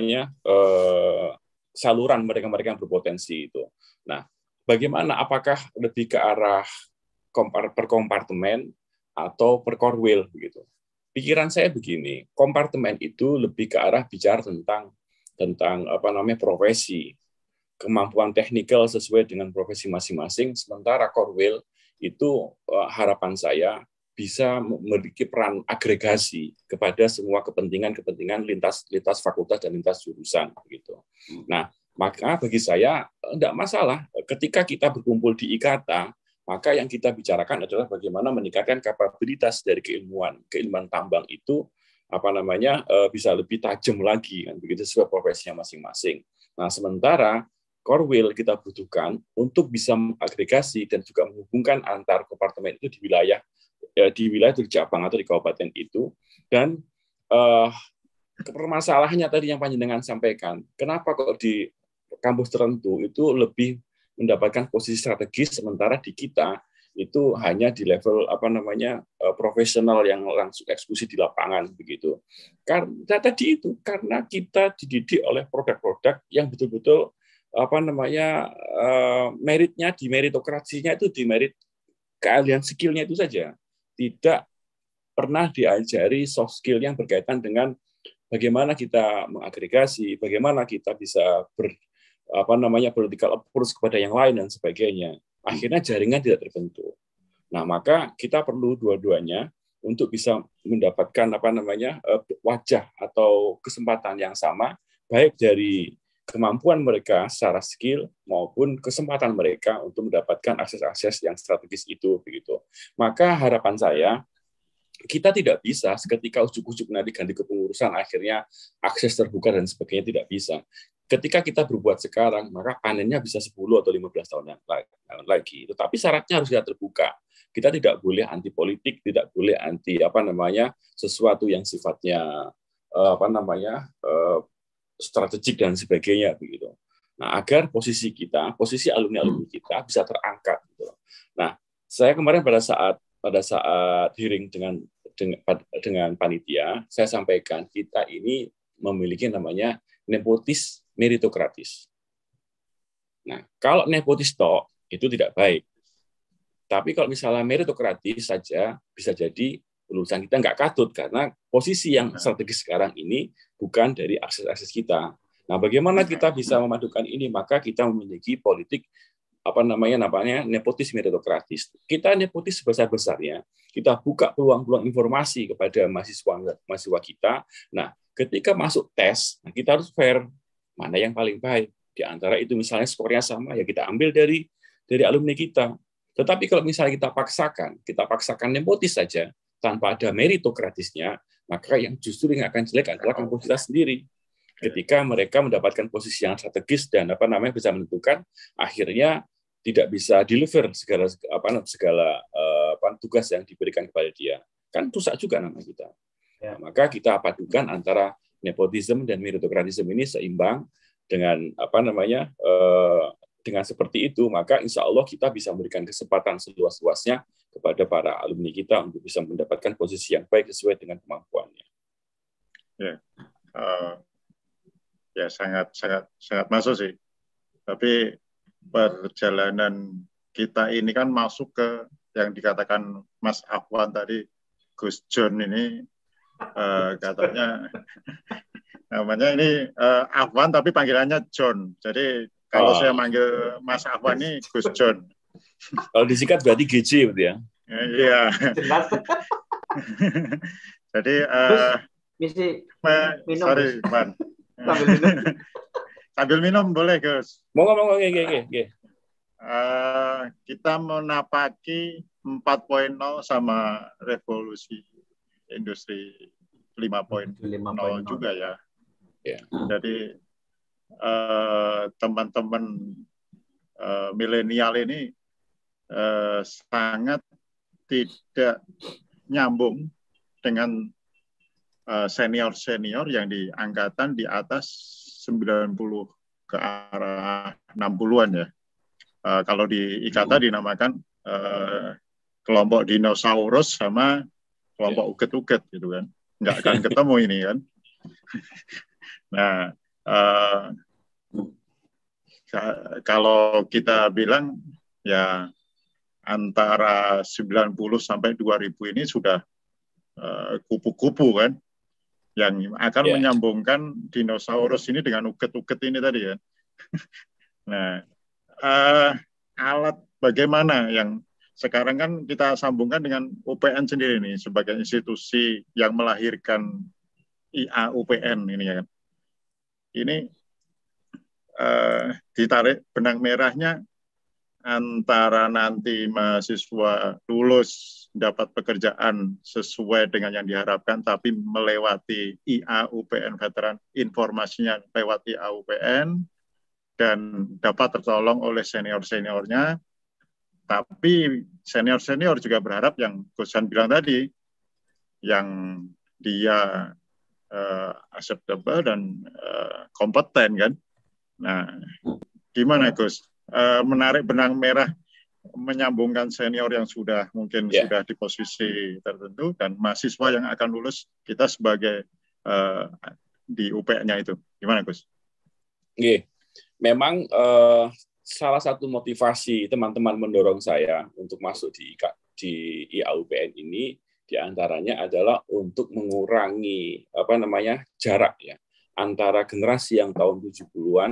saluran mereka-mereka yang berpotensi itu. Nah, bagaimana? Apakah lebih ke arah per kompartemen atau per korwil begitu? Pikiran saya begini, kompartemen itu lebih ke arah bicara tentang profesi, kemampuan teknikal sesuai dengan profesi masing-masing. Sementara korwil itu harapan saya bisa memiliki peran agregasi kepada semua kepentingan lintas fakultas dan lintas jurusan gitu. Nah, maka bagi saya tidak masalah ketika kita berkumpul di IKATA, maka yang kita bicarakan adalah bagaimana meningkatkan kapabilitas dari keilmuan tambang itu bisa lebih tajam lagi kan begitu sesuai profesinya masing-masing. Nah, sementara korwil kita butuhkan untuk bisa mengagregasi dan juga menghubungkan antar kompartemen itu di wilayah di cabang atau di kabupaten itu. Dan permasalahannya tadi yang panjenengan sampaikan, kenapa kok di kampus tertentu itu lebih mendapatkan posisi strategis, sementara di kita itu hanya di level profesional yang langsung eksekusi di lapangan begitu. Karena tadi itu karena kita dididik oleh produk-produk yang betul-betul meritnya di meritokrasinya itu di merit keahlian skillnya itu saja. Tidak pernah diajari soft skill yang berkaitan dengan bagaimana kita mengagregasi, bagaimana kita bisa political approach kepada yang lain dan sebagainya. akhirnya jaringan tidak terbentuk. Nah, maka kita perlu dua-duanya untuk bisa mendapatkan wajah atau kesempatan yang sama, baik dari kemampuan mereka secara skill maupun kesempatan mereka untuk mendapatkan akses-akses yang strategis itu, begitu. Maka harapan saya, kita tidak bisa seketika ujuk-ujuk nanti ganti kepengurusan akhirnya akses terbuka dan sebagainya, tidak bisa. Ketika kita berbuat sekarang, maka panennya bisa 10 atau 15 tahun yang lagi. Tetapi syaratnya harus kita terbuka. Kita tidak boleh anti politik, tidak boleh anti sesuatu yang sifatnya strategik dan sebagainya, begitu. Nah, agar posisi alumni-alumni kita bisa terangkat, gitu. Nah, saya kemarin pada saat hearing dengan panitia, saya sampaikan kita ini memiliki namanya nepotis meritokratis. Nah, kalau nepotis itu tidak baik. Tapi kalau misalnya meritokratis saja, bisa jadi lulusan kita nggak katut, karena posisi yang strategis sekarang ini bukan dari akses-akses kita. Nah, bagaimana kita bisa memadukan ini? Maka kita memiliki politik nepotis meritokratis. Kita nepotis sebesar-besarnya, kita buka peluang-peluang informasi kepada mahasiswa kita. Nah, ketika masuk tes, kita harus fair, mana yang paling baik. Di antara itu misalnya skornya sama, ya kita ambil dari alumni kita. Tetapi kalau misalnya kita paksakan nepotis saja, tanpa ada meritokratisnya, maka yang justru yang akan jelek adalah kampus kita sendiri. Ketika mereka mendapatkan posisi yang strategis dan bisa menentukan, akhirnya tidak bisa deliver segala tugas yang diberikan kepada dia. Kan rusak juga nama kita. Nah, maka kita padukan antara nepotisme dan meritokratisme ini seimbang dengan dengan seperti itu, maka insya Allah kita bisa memberikan kesempatan seluas-luasnya kepada para alumni kita untuk bisa mendapatkan posisi yang baik sesuai dengan kemampuannya. Ya, sangat masuk sih. Tapi perjalanan kita ini kan masuk ke yang dikatakan Mas Afwan tadi, Gus John ini katanya namanya ini Afwan tapi panggilannya John. Jadi kalau saya manggil Mas Afwan ini Gus John. Kalau disingkat berarti GJ, betul ya? Iya. Jadi misi minum. Sorry, Pan. Sambil minum boleh, Gus. Mau. Kita menapaki 4.0 sama revolusi industri 5.0 juga ya. Jadi teman-teman milenial ini sangat tidak nyambung dengan senior-senior yang di angkatan di atas 90 ke arah 60-an ya. Kalau di IKATA dinamakan kelompok dinosaurus sama kelompok uget-uget gitu kan. Nggak akan ketemu ini kan. Nah, kalau kita bilang ya antara 90 sampai 2000 ini sudah kupu-kupu kan, yang akan menyambungkan dinosaurus ini dengan uget-uget ini tadi ya. Nah, alat bagaimana yang sekarang kan kita sambungkan dengan UPN sendiri nih sebagai institusi yang melahirkan IA-UPN ini ya kan. Ini ditarik benang merahnya antara nanti mahasiswa lulus dapat pekerjaan sesuai dengan yang diharapkan, tapi melewati IA-UPN veteran, informasinya lewat IA-UPN, dan dapat tertolong oleh senior-seniornya. Tapi senior-senior juga berharap yang Gusan bilang tadi, yang dia acceptable dan kompeten kan. Nah, gimana Gus? Menarik benang merah, menyambungkan senior yang sudah mungkin sudah di posisi tertentu dan mahasiswa yang akan lulus kita sebagai di UP-nya itu. Gimana Gus? Memang salah satu motivasi teman-teman mendorong saya untuk masuk di IA-UPN ini diantaranya adalah untuk mengurangi jarak ya antara generasi yang tahun 70-an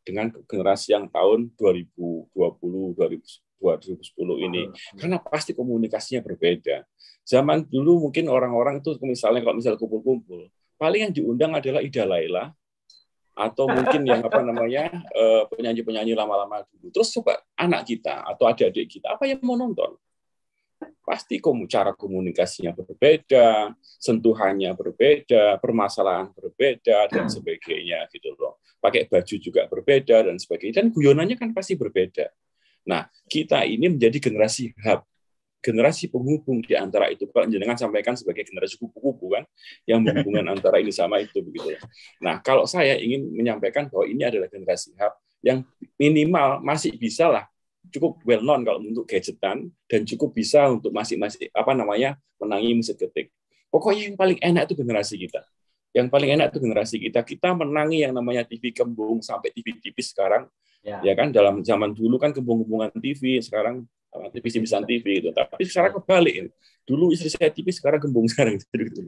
dengan generasi yang tahun 2020, 2010 ini. Karena pasti komunikasinya berbeda. Zaman dulu mungkin orang-orang itu misalnya kalau misalnya kumpul-kumpul, paling yang diundang adalah Ida Laila atau mungkin yang penyanyi-penyanyi lama-lama dulu. Terus coba anak kita atau adik-adik kita, apa yang mau nonton? Pasti cara komunikasinya berbeda, sentuhannya berbeda, permasalahan berbeda, dan sebagainya gitu loh. Pakai baju juga berbeda, dan sebagainya. Dan guyonannya kan pasti berbeda. Nah, kita ini menjadi generasi hub, generasi penghubung di antara itu. Kalau jenengan sampaikan sebagai generasi kupu-kupu kan, yang menghubungkan antara ini sama itu begitu. Nah, kalau saya ingin menyampaikan bahwa ini adalah generasi hub yang minimal masih bisa lah, cukup well known kalau untuk gadgetan dan cukup bisa untuk masih menangi musik ketik. Pokoknya yang paling enak itu generasi kita. Yang paling enak itu generasi kita. Kita menangi yang namanya TV kembung sampai TV tipis sekarang. Ya kan dalam zaman dulu kan kembung-kembungan TV, sekarang tipis-tipisan TV itu. Tapi sekarang kebalik. Dulu istri saya tipis, sekarang kembung sekarang.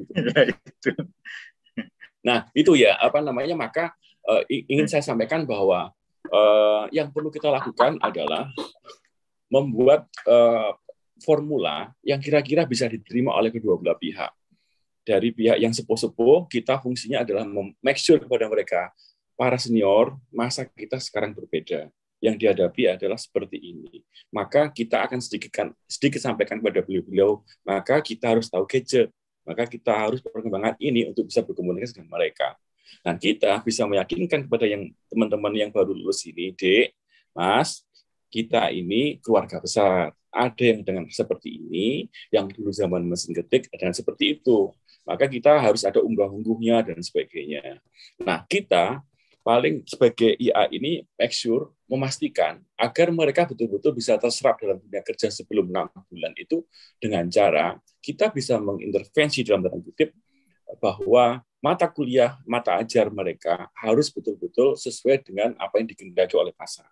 Nah, itu ya maka ingin saya sampaikan bahwa yang perlu kita lakukan adalah membuat formula yang kira-kira bisa diterima oleh kedua belah pihak. Dari pihak yang sepuh-sepuh, kita fungsinya adalah make sure kepada mereka, para senior, masa kita sekarang berbeda. Yang dihadapi adalah seperti ini. Maka kita akan sedikit sampaikan kepada beliau-beliau, maka kita harus tahu gadget, maka kita harus perkembangan ini untuk bisa berkomunikasi dengan mereka. Dan kita bisa meyakinkan kepada yang teman-teman yang baru lulus ini, Dek, Mas, kita ini keluarga besar. Ada yang dengan seperti ini, yang dulu zaman mesin ketik, dan seperti itu. Maka kita harus ada unggah-ungguhnya dan sebagainya. Nah, kita paling sebagai IA ini make sure memastikan agar mereka betul-betul bisa terserap dalam dunia kerja sebelum 6 bulan itu dengan cara kita bisa mengintervensi dalam tanda kutip bahwa mata kuliah, mata ajar mereka harus betul-betul sesuai dengan apa yang dikehendaki oleh pasar.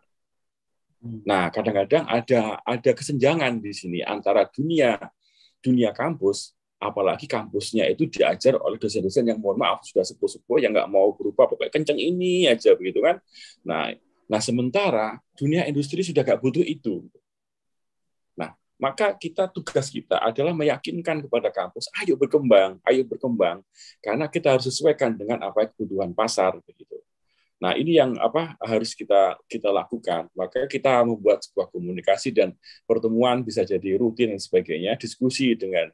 Nah, kadang-kadang ada kesenjangan di sini antara dunia kampus, apalagi kampusnya itu diajar oleh dosen-dosen yang mohon maaf sudah sepuh-sepuh yang nggak mau berubah pokoknya kenceng ini aja begitu kan. Nah sementara dunia industri sudah nggak butuh itu. Nah, maka tugas kita adalah meyakinkan kepada kampus, ayo berkembang, karena kita harus sesuaikan dengan apa kebutuhan pasar begitu. Nah, ini yang harus kita lakukan. Maka kita membuat sebuah komunikasi dan pertemuan bisa jadi rutin dan sebagainya, diskusi dengan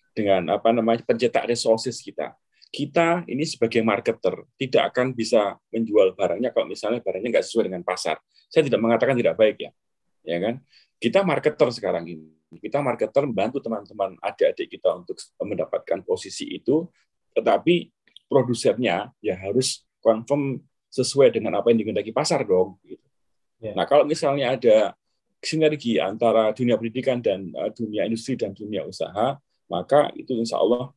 pencetak resources kita. Kita ini sebagai marketer tidak akan bisa menjual barangnya kalau misalnya barangnya nggak sesuai dengan pasar. Saya tidak mengatakan tidak baik ya kan? Kita marketer sekarang ini. Kita marketer membantu teman-teman adik-adik kita untuk mendapatkan posisi itu, tetapi produsernya ya harus confirm sesuai dengan apa yang dikehendaki pasar dong. Gitu. Yeah. Nah, kalau misalnya ada sinergi antara dunia pendidikan dan dunia industri dan dunia usaha, maka itu insya Allah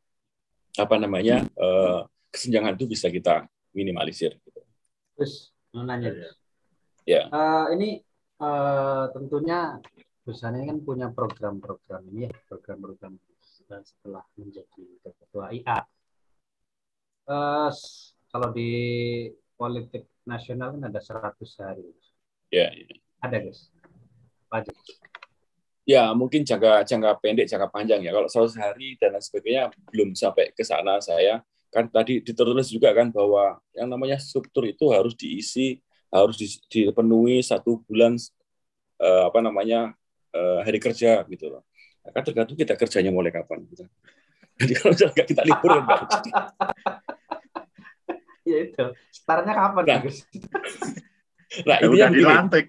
kesenjangan itu bisa kita minimalisir. Gitu. Terus nanya, ya. Ini tentunya perusahaan ini kan punya program-program ini ya, program-program setelah menjadi ketua IA. Kalau di politik nasional kan ada 100 hari. Ya. Ada guys. Apa? Ya, mungkin jangka pendek, jangka panjang ya. Kalau 100 hari dan lain sebagainya belum sampai ke sana saya. Kan tadi ditulis juga kan bahwa yang namanya struktur itu harus diisi, harus dipenuhi 1 bulan hari kerja gitu loh. Kan tergantung kita kerjanya mulai kapan gitu. Jadi kalau nggak kita libur kan jadi. Ya itu. Startnya kapan? Nah ini yang dilantik.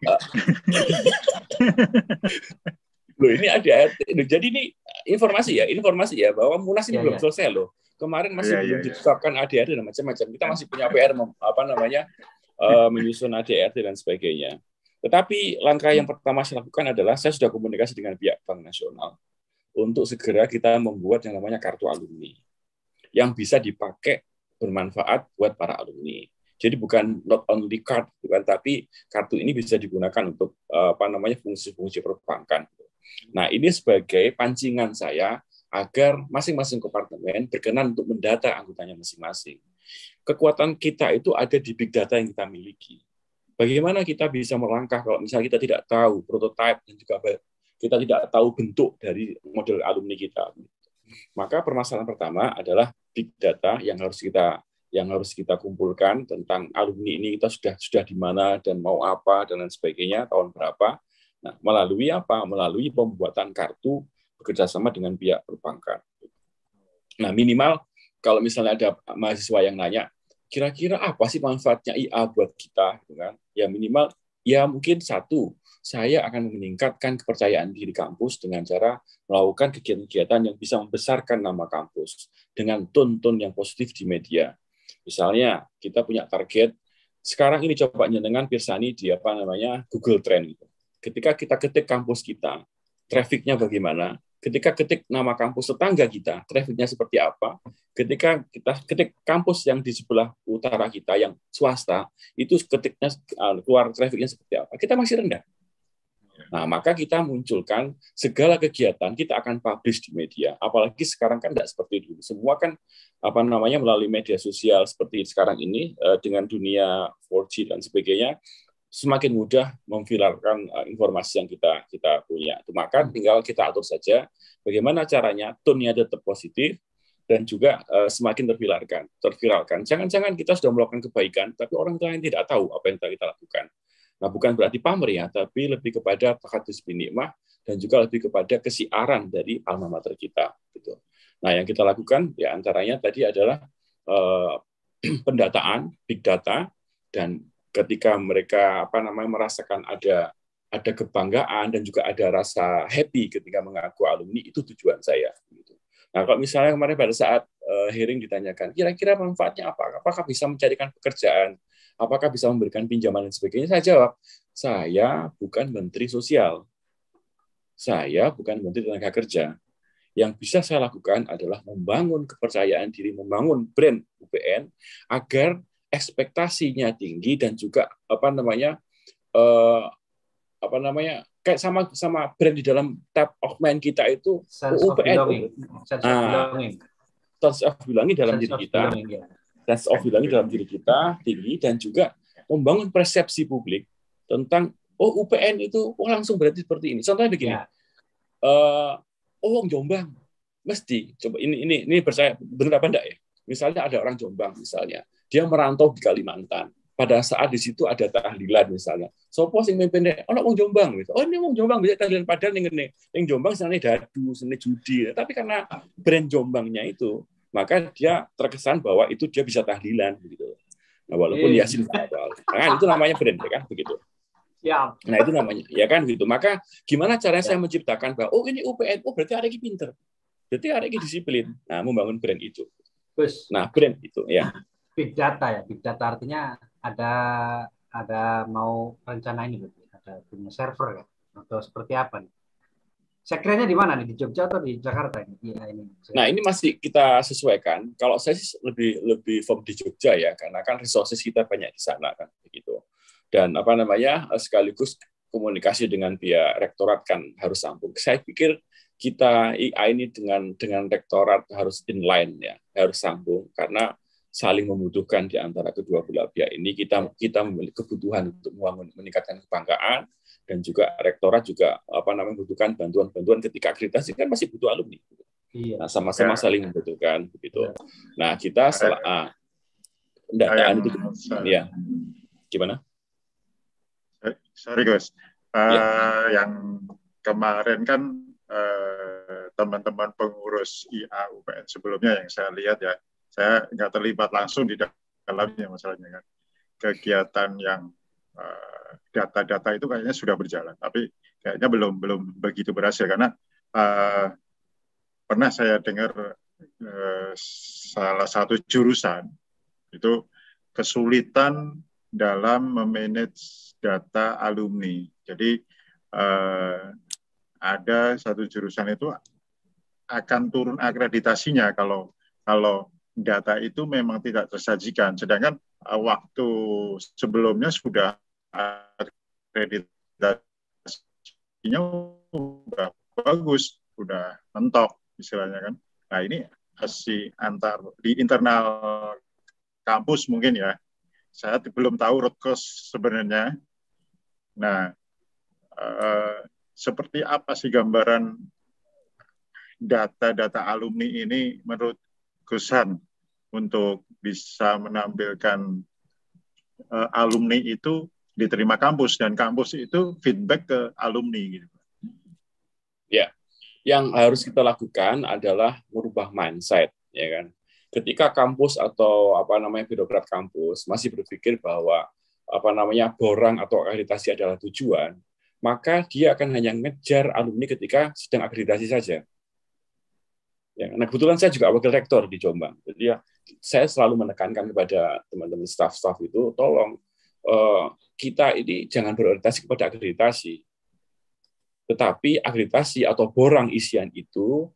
Loh ini ada. Jadi ini informasi ya bahwa Munas ini belum selesai loh. Kemarin masih belum ditetapkan ADART dan macam-macam. Kita masih punya PR menyusun ADART dan sebagainya. Tetapi langkah yang pertama saya lakukan adalah saya sudah komunikasi dengan pihak Bank Nasional untuk segera kita membuat yang namanya kartu alumni yang bisa dipakai bermanfaat buat para alumni. Jadi bukan not only card, tapi kartu ini bisa digunakan untuk fungsi-fungsi perbankan. Nah, ini sebagai pancingan saya agar masing-masing kompartemen berkenan untuk mendata anggotanya masing-masing. Kekuatan kita itu ada di big data yang kita miliki. Bagaimana kita bisa melangkah kalau misalnya kita tidak tahu prototipe dan juga kita tidak tahu bentuk dari model alumni kita. Maka permasalahan pertama adalah big data yang harus kita kumpulkan tentang alumni ini, kita sudah di mana dan mau apa dan lain sebagainya, tahun berapa. Nah, melalui apa? Melalui pembuatan kartu bekerjasama dengan pihak perbankan. Nah, minimal kalau misalnya ada mahasiswa yang nanya, kira-kira apa sih manfaatnya IA buat kita, gitu kan? Ya minimal, ya mungkin satu, saya akan meningkatkan kepercayaan diri kampus dengan cara melakukan kegiatan-kegiatan yang bisa membesarkan nama kampus dengan tone-tone yang positif di media. Misalnya kita punya target sekarang ini, coba jenengan pirsani di Google Trend gitu. Ketika kita ketik kampus kita, trafficnya bagaimana? Ketika ketik nama kampus tetangga kita, trafficnya seperti apa? Ketika kita ketik kampus yang di sebelah utara kita yang swasta, itu ketiknya keluar trafficnya seperti apa? Kita masih rendah. Nah, maka kita munculkan segala kegiatan, kita akan publish di media. Apalagi sekarang kan tidak seperti dulu. Semua kan melalui media sosial seperti sekarang ini dengan dunia 4G dan sebagainya, semakin mudah memviralkan informasi yang kita punya. Maka tinggal kita atur saja bagaimana caranya tone-nya tetap positif dan juga semakin terviralkan. Jangan-jangan kita sudah melakukan kebaikan, tapi orang lain tidak tahu apa yang kita lakukan. Nah, bukan berarti pamer ya, tapi lebih kepada takadus binikmah dan juga lebih kepada kesiaran dari alma mater kita. Gitu. Nah, yang kita lakukan ya antaranya tadi adalah pendataan, big data, dan ketika mereka merasakan ada kebanggaan dan juga ada rasa happy ketika mengaku alumni, itu tujuan saya. Gitu. Nah, kalau misalnya kemarin pada saat hearing ditanyakan, kira-kira manfaatnya apa? Apakah bisa mencarikan pekerjaan? Apakah bisa memberikan pinjaman dan sebagainya? Saya jawab, saya bukan Menteri Sosial. Saya bukan Menteri Tenaga Kerja. Yang bisa saya lakukan adalah membangun kepercayaan diri, membangun brand UPN agar ekspektasinya tinggi dan juga kayak sama brand di dalam tab of mind kita itu UPN. Sense of belonging dalam diri kita. Sense of belonging dalam diri kita tinggi dan juga membangun persepsi publik tentang UPN itu langsung berarti seperti ini. Contohnya begini. Jombang mesti coba ini percaya benar apa enggak ya? Misalnya ada orang Jombang misalnya, dia merantau di Kalimantan. Pada saat di situ ada tahlilan misalnya. Sopo sing mimpin wong Jombang gitu. Ini wong Jombang bisa tahlilan padahal ning Jombang senane dadu, senane judi. Tapi karena brand Jombangnya itu, maka dia terkesan bahwa itu dia bisa tahlilan gitu. Nah, walaupun Yasin awal. Nah, itu namanya brand kan begitu. Ya. Nah, itu namanya ya kan gitu. Maka gimana caranya saya menciptakan bahwa ini UPN, berarti arek iki pinter. Berarti arek iki disiplin. Nah, membangun brand itu. Nah, brand itu ya. Big data ya. Big data artinya ada mau rencana ini berarti ada punya server ya atau seperti apa nih? Saya kiranya di mana nih, di Jogja atau di Jakarta ini? Ya, ini. Nah, ini masih kita sesuaikan. Kalau saya sih lebih firm di Jogja ya, karena kan resources kita banyak di sana kan begitu. Dan sekaligus komunikasi dengan pihak rektorat kan harus sambung. Saya pikir kita IA ini dengan rektorat harus inline ya, harus sambung karena saling membutuhkan di antara kedua belah pihak ini. Kita memiliki kebutuhan untuk meningkatkan kebanggaan dan juga rektorat juga membutuhkan bantuan ketika akreditasi kan masih butuh alumni. Nah, sama-sama saling membutuhkan begitu. Nah, kita pendataan itu ya. Gimana? Sorry Gus. Yang kemarin kan teman-teman pengurus IA UPN sebelumnya yang saya lihat ya, saya nggak terlibat langsung di dalamnya masalahnya kan. Kegiatan yang data-data itu kayaknya sudah berjalan, tapi kayaknya belum begitu berhasil karena pernah saya dengar salah satu jurusan itu kesulitan dalam memanage data alumni. Jadi ada satu jurusan itu akan turun akreditasinya kalau data itu memang tidak tersajikan. Sedangkan waktu sebelumnya sudah akreditasinya sudah bagus, sudah mentok istilahnya kan. Nah ini masih di internal kampus mungkin ya, saya belum tahu root cause sebenarnya. Nah, seperti apa sih gambaran data-data alumni ini menurut Gus Han untuk bisa menampilkan alumni itu diterima kampus dan kampus itu feedback ke alumni gitu. Ya, yang harus kita lakukan adalah merubah mindset, ya kan. Ketika kampus atau birokrat kampus masih berpikir bahwa borang atau akreditasi adalah tujuan, maka dia akan hanya ngejar alumni ketika sedang akreditasi saja. Ya, nah kebetulan saya juga wakil rektor di Jombang, jadi ya saya selalu menekankan kepada teman-teman staf-staf itu, tolong kita ini jangan berorientasi kepada akreditasi, tetapi akreditasi atau borang isian itu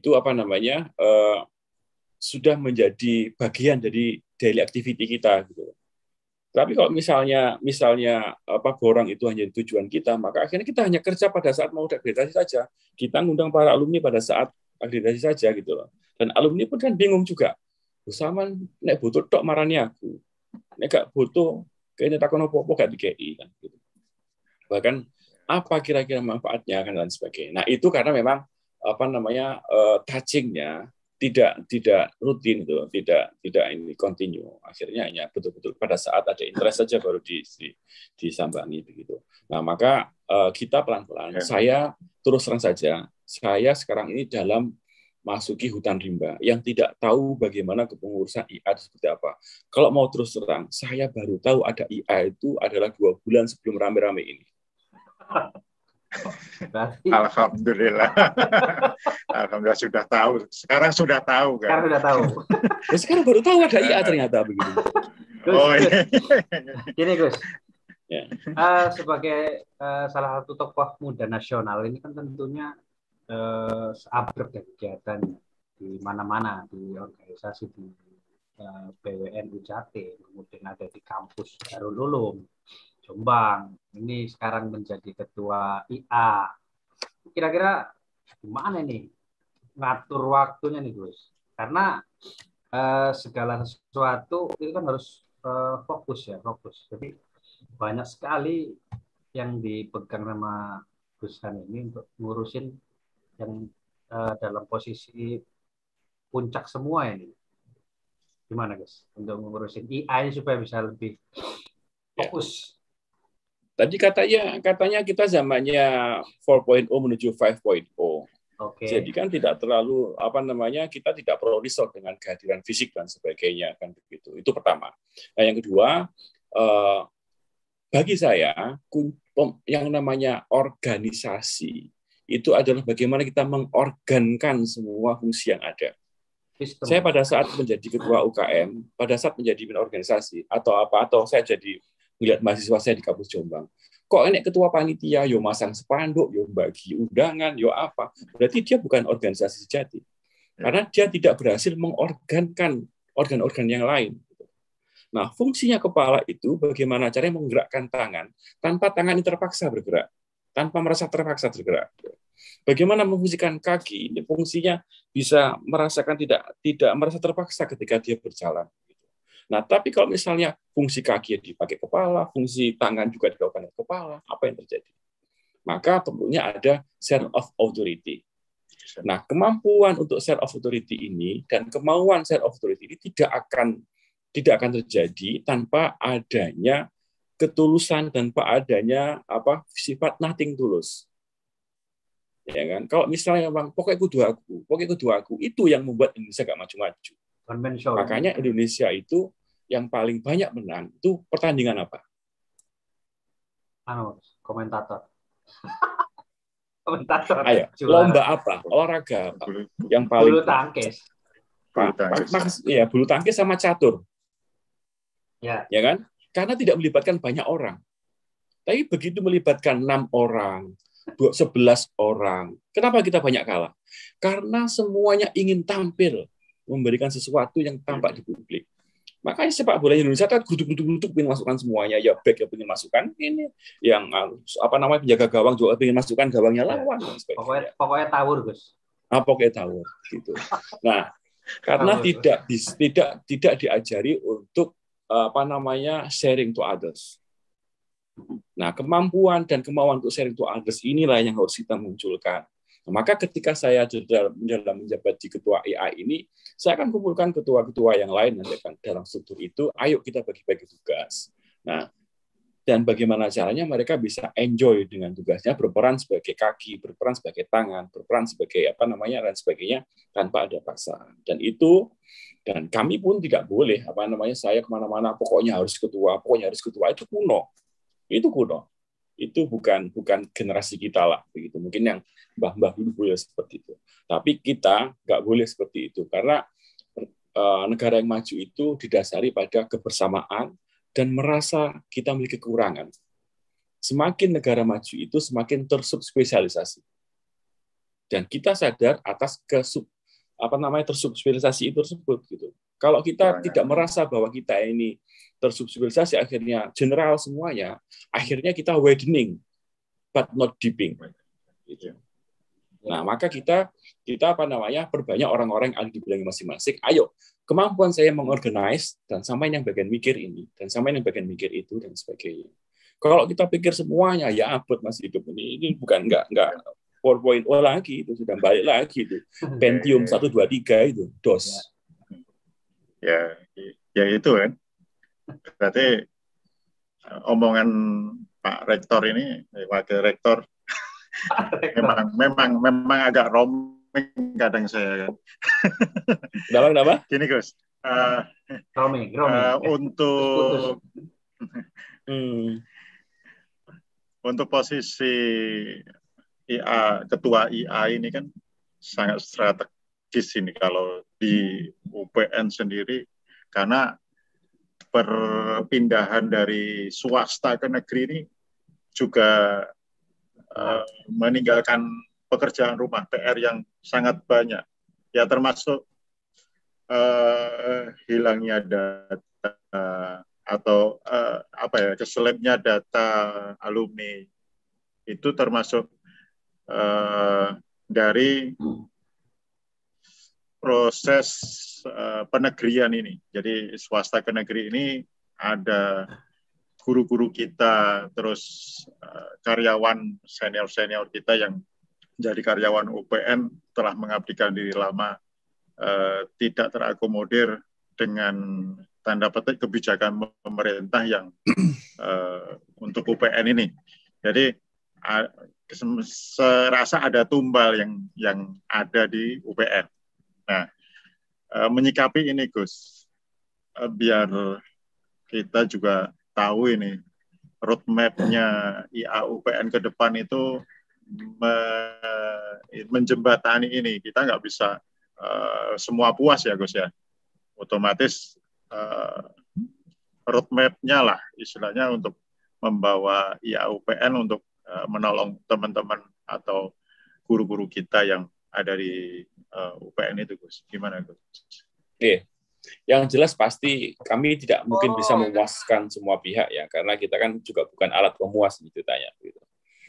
sudah menjadi bagian dari daily activity kita gitu. Tapi kalau misalnya borang itu hanya tujuan kita, maka akhirnya kita hanya kerja pada saat mau akreditasi saja. Kita ngundang para alumni pada saat akreditasi saja gitu loh. Dan alumni pun kan bingung juga. Saman nek butuh tok marani aku. Nek gak butuh kayaknya takon opo-opo gak dikei kan gitu. Bahkan apa kira-kira manfaatnya kan dan sebagainya. Nah, itu karena memang touching-nya tidak rutin itu, tidak ini continue. Akhirnya hanya betul-betul pada saat ada interest saja baru disambangi begitu. Nah, maka kita pelan-pelan. Saya terus terang saja, saya sekarang ini dalam masuki hutan rimba yang tidak tahu bagaimana kepengurusan IA seperti apa. Kalau mau terus terang, saya baru tahu ada IA itu adalah 2 bulan sebelum rame-rame ini. Alhamdulillah. Alhamdulillah sudah tahu. Sekarang sudah tahu kan. Sekarang sudah tahu. Ya, sekarang baru tahu ada IA ternyata begitu. Oh iya. Gini Gus. Ya. Sebagai salah satu tokoh muda nasional ini kan tentunya seabrek kegiatan di mana-mana, di organisasi, di BWN Ujate, kemudian ada di kampus Darul Ulum Jombang, ini sekarang menjadi ketua IA. Kira-kira gimana nih ngatur waktunya nih Gus? Karena segala sesuatu itu kan harus fokus. Jadi banyak sekali yang dipegang sama Gus Han ini untuk ngurusin yang dalam posisi puncak semua ini. Gimana Gus? Untuk ngurusin IA supaya bisa lebih fokus. Tadi katanya kita zamannya 4.0 menuju 5.0. Okay. Jadi kan tidak terlalu kita tidak perlu risau dengan kehadiran fisik dan sebagainya kan begitu. Itu pertama. Nah, yang kedua, bagi saya yang namanya organisasi itu adalah bagaimana kita mengorgankan semua fungsi yang ada. Saya pada saat menjadi ketua UKM, pada saat menjadi organisasi atau saya jadi melihat mahasiswa saya di kampus Jombang, kok ini ketua panitia, yo masang spanduk, yo bagi undangan, yo apa, berarti dia bukan organisasi sejati, karena dia tidak berhasil mengorgankan organ-organ yang lain. Nah, fungsinya kepala itu bagaimana caranya menggerakkan tangan tanpa tangan ini terpaksa bergerak, tanpa merasa terpaksa bergerak. Bagaimana memfungsikan kaki, ini fungsinya bisa merasakan tidak merasa terpaksa ketika dia berjalan. Nah, tapi kalau misalnya fungsi kaki dipakai kepala, fungsi tangan juga dilakukan oleh kepala, apa yang terjadi? Maka tentunya ada share of authority. Nah, kemampuan untuk share of authority ini dan kemauan share of authority ini tidak akan terjadi tanpa adanya ketulusan, tanpa adanya sifat nothing tulus. Ya kan? Kalau misalnya bang, pokoknya kudu aku, itu yang membuat Indonesia gak maju-maju. Makanya Indonesia itu yang paling banyak menang itu pertandingan apa? Komentator. Ayo, lomba apa? Olahraga apa? Yang paling bulu tangkis. Bulu tangkis sama catur. Ya kan? Karena tidak melibatkan banyak orang. Tapi begitu melibatkan 6 orang, 11 orang, kenapa kita banyak kalah? Karena semuanya ingin tampil, memberikan sesuatu yang tampak di publik. Makanya sepak bola Indonesia kan guduk-guduk ingin masukkan semuanya, ya back ya ingin masukkan ini, yang penjaga gawang juga ingin masukkan gawangnya lawan. Pokoknya tawur, Gus. Pokoknya tawur gitu. Nah, karena tidak diajari untuk sharing to others. Nah, kemampuan dan kemauan untuk sharing to others inilah yang harus kita munculkan. Nah, maka ketika saya dalam menjabat di ketua AI ini, saya akan kumpulkan ketua-ketua yang lain nanti kan dalam struktur itu, ayo kita bagi-bagi tugas. Nah, dan bagaimana caranya mereka bisa enjoy dengan tugasnya, berperan sebagai kaki, berperan sebagai tangan, berperan sebagai dan sebagainya tanpa ada paksaan. Dan kami pun tidak boleh saya kemana-mana pokoknya harus ketua itu kuno. Itu bukan generasi kita lah begitu. Mungkin yang mbah-mbah dulu boleh seperti itu. Tapi kita nggak boleh seperti itu karena negara yang maju itu didasari pada kebersamaan dan merasa kita memiliki kekurangan. Semakin negara maju itu semakin tersubspesialisasi. Dan kita sadar atas tersubspesialisasi itu tersebut gitu. Kalau kita tidak merasa bahwa kita ini tersubspesialisasi, akhirnya general semuanya, akhirnya kita widening but not deeping. Gitu. Nah, maka kita perbanyak orang-orang yang ada di bidang masing-masing. Ayo, kemampuan saya mengorganize dan sampai yang bagian mikir ini dan sampai yang bagian mikir itu dan sebagainya. Kalau kita pikir semuanya ya abot Mas hidup ini bukan enggak 4.0 lagi, itu sudah balik lagi itu. Pentium 1 2 3 itu DOS. Ya itu kan. Berarti omongan Pak Rektor ini, Wakil Rektor memang agak roaming kadang saya kan. Kenapa? Gini Gus, roaming. Untuk posisi ketua IA ini kan sangat strategis ini kalau di UPN sendiri, karena perpindahan dari swasta ke negeri ini juga meninggalkan pekerjaan rumah PR yang sangat banyak, ya termasuk hilangnya data atau keselipnya data alumni itu termasuk dari proses penegrian ini. Jadi swasta ke negeri ini ada guru-guru kita, terus karyawan senior-senior kita yang jadi karyawan UPN telah mengabdikan diri lama, tidak terakomodir dengan tanda petik kebijakan pemerintah yang untuk UPN ini. Jadi serasa ada tumbal yang ada di UPN. Nah, menyikapi ini Gus, biar kita juga tahu ini roadmap-nya IA UPN ke depan itu menjembatani ini. Kita nggak bisa semua puas ya Gus ya. Otomatis roadmap-nya lah istilahnya untuk membawa IA UPN untuk menolong teman-teman atau guru-guru kita yang ada di UPN itu Gus. Gimana Gus? Oke. Yang jelas pasti kami tidak mungkin bisa memuaskan semua pihak ya, karena kita kan juga bukan alat pemuas gitu tanya. Gitu.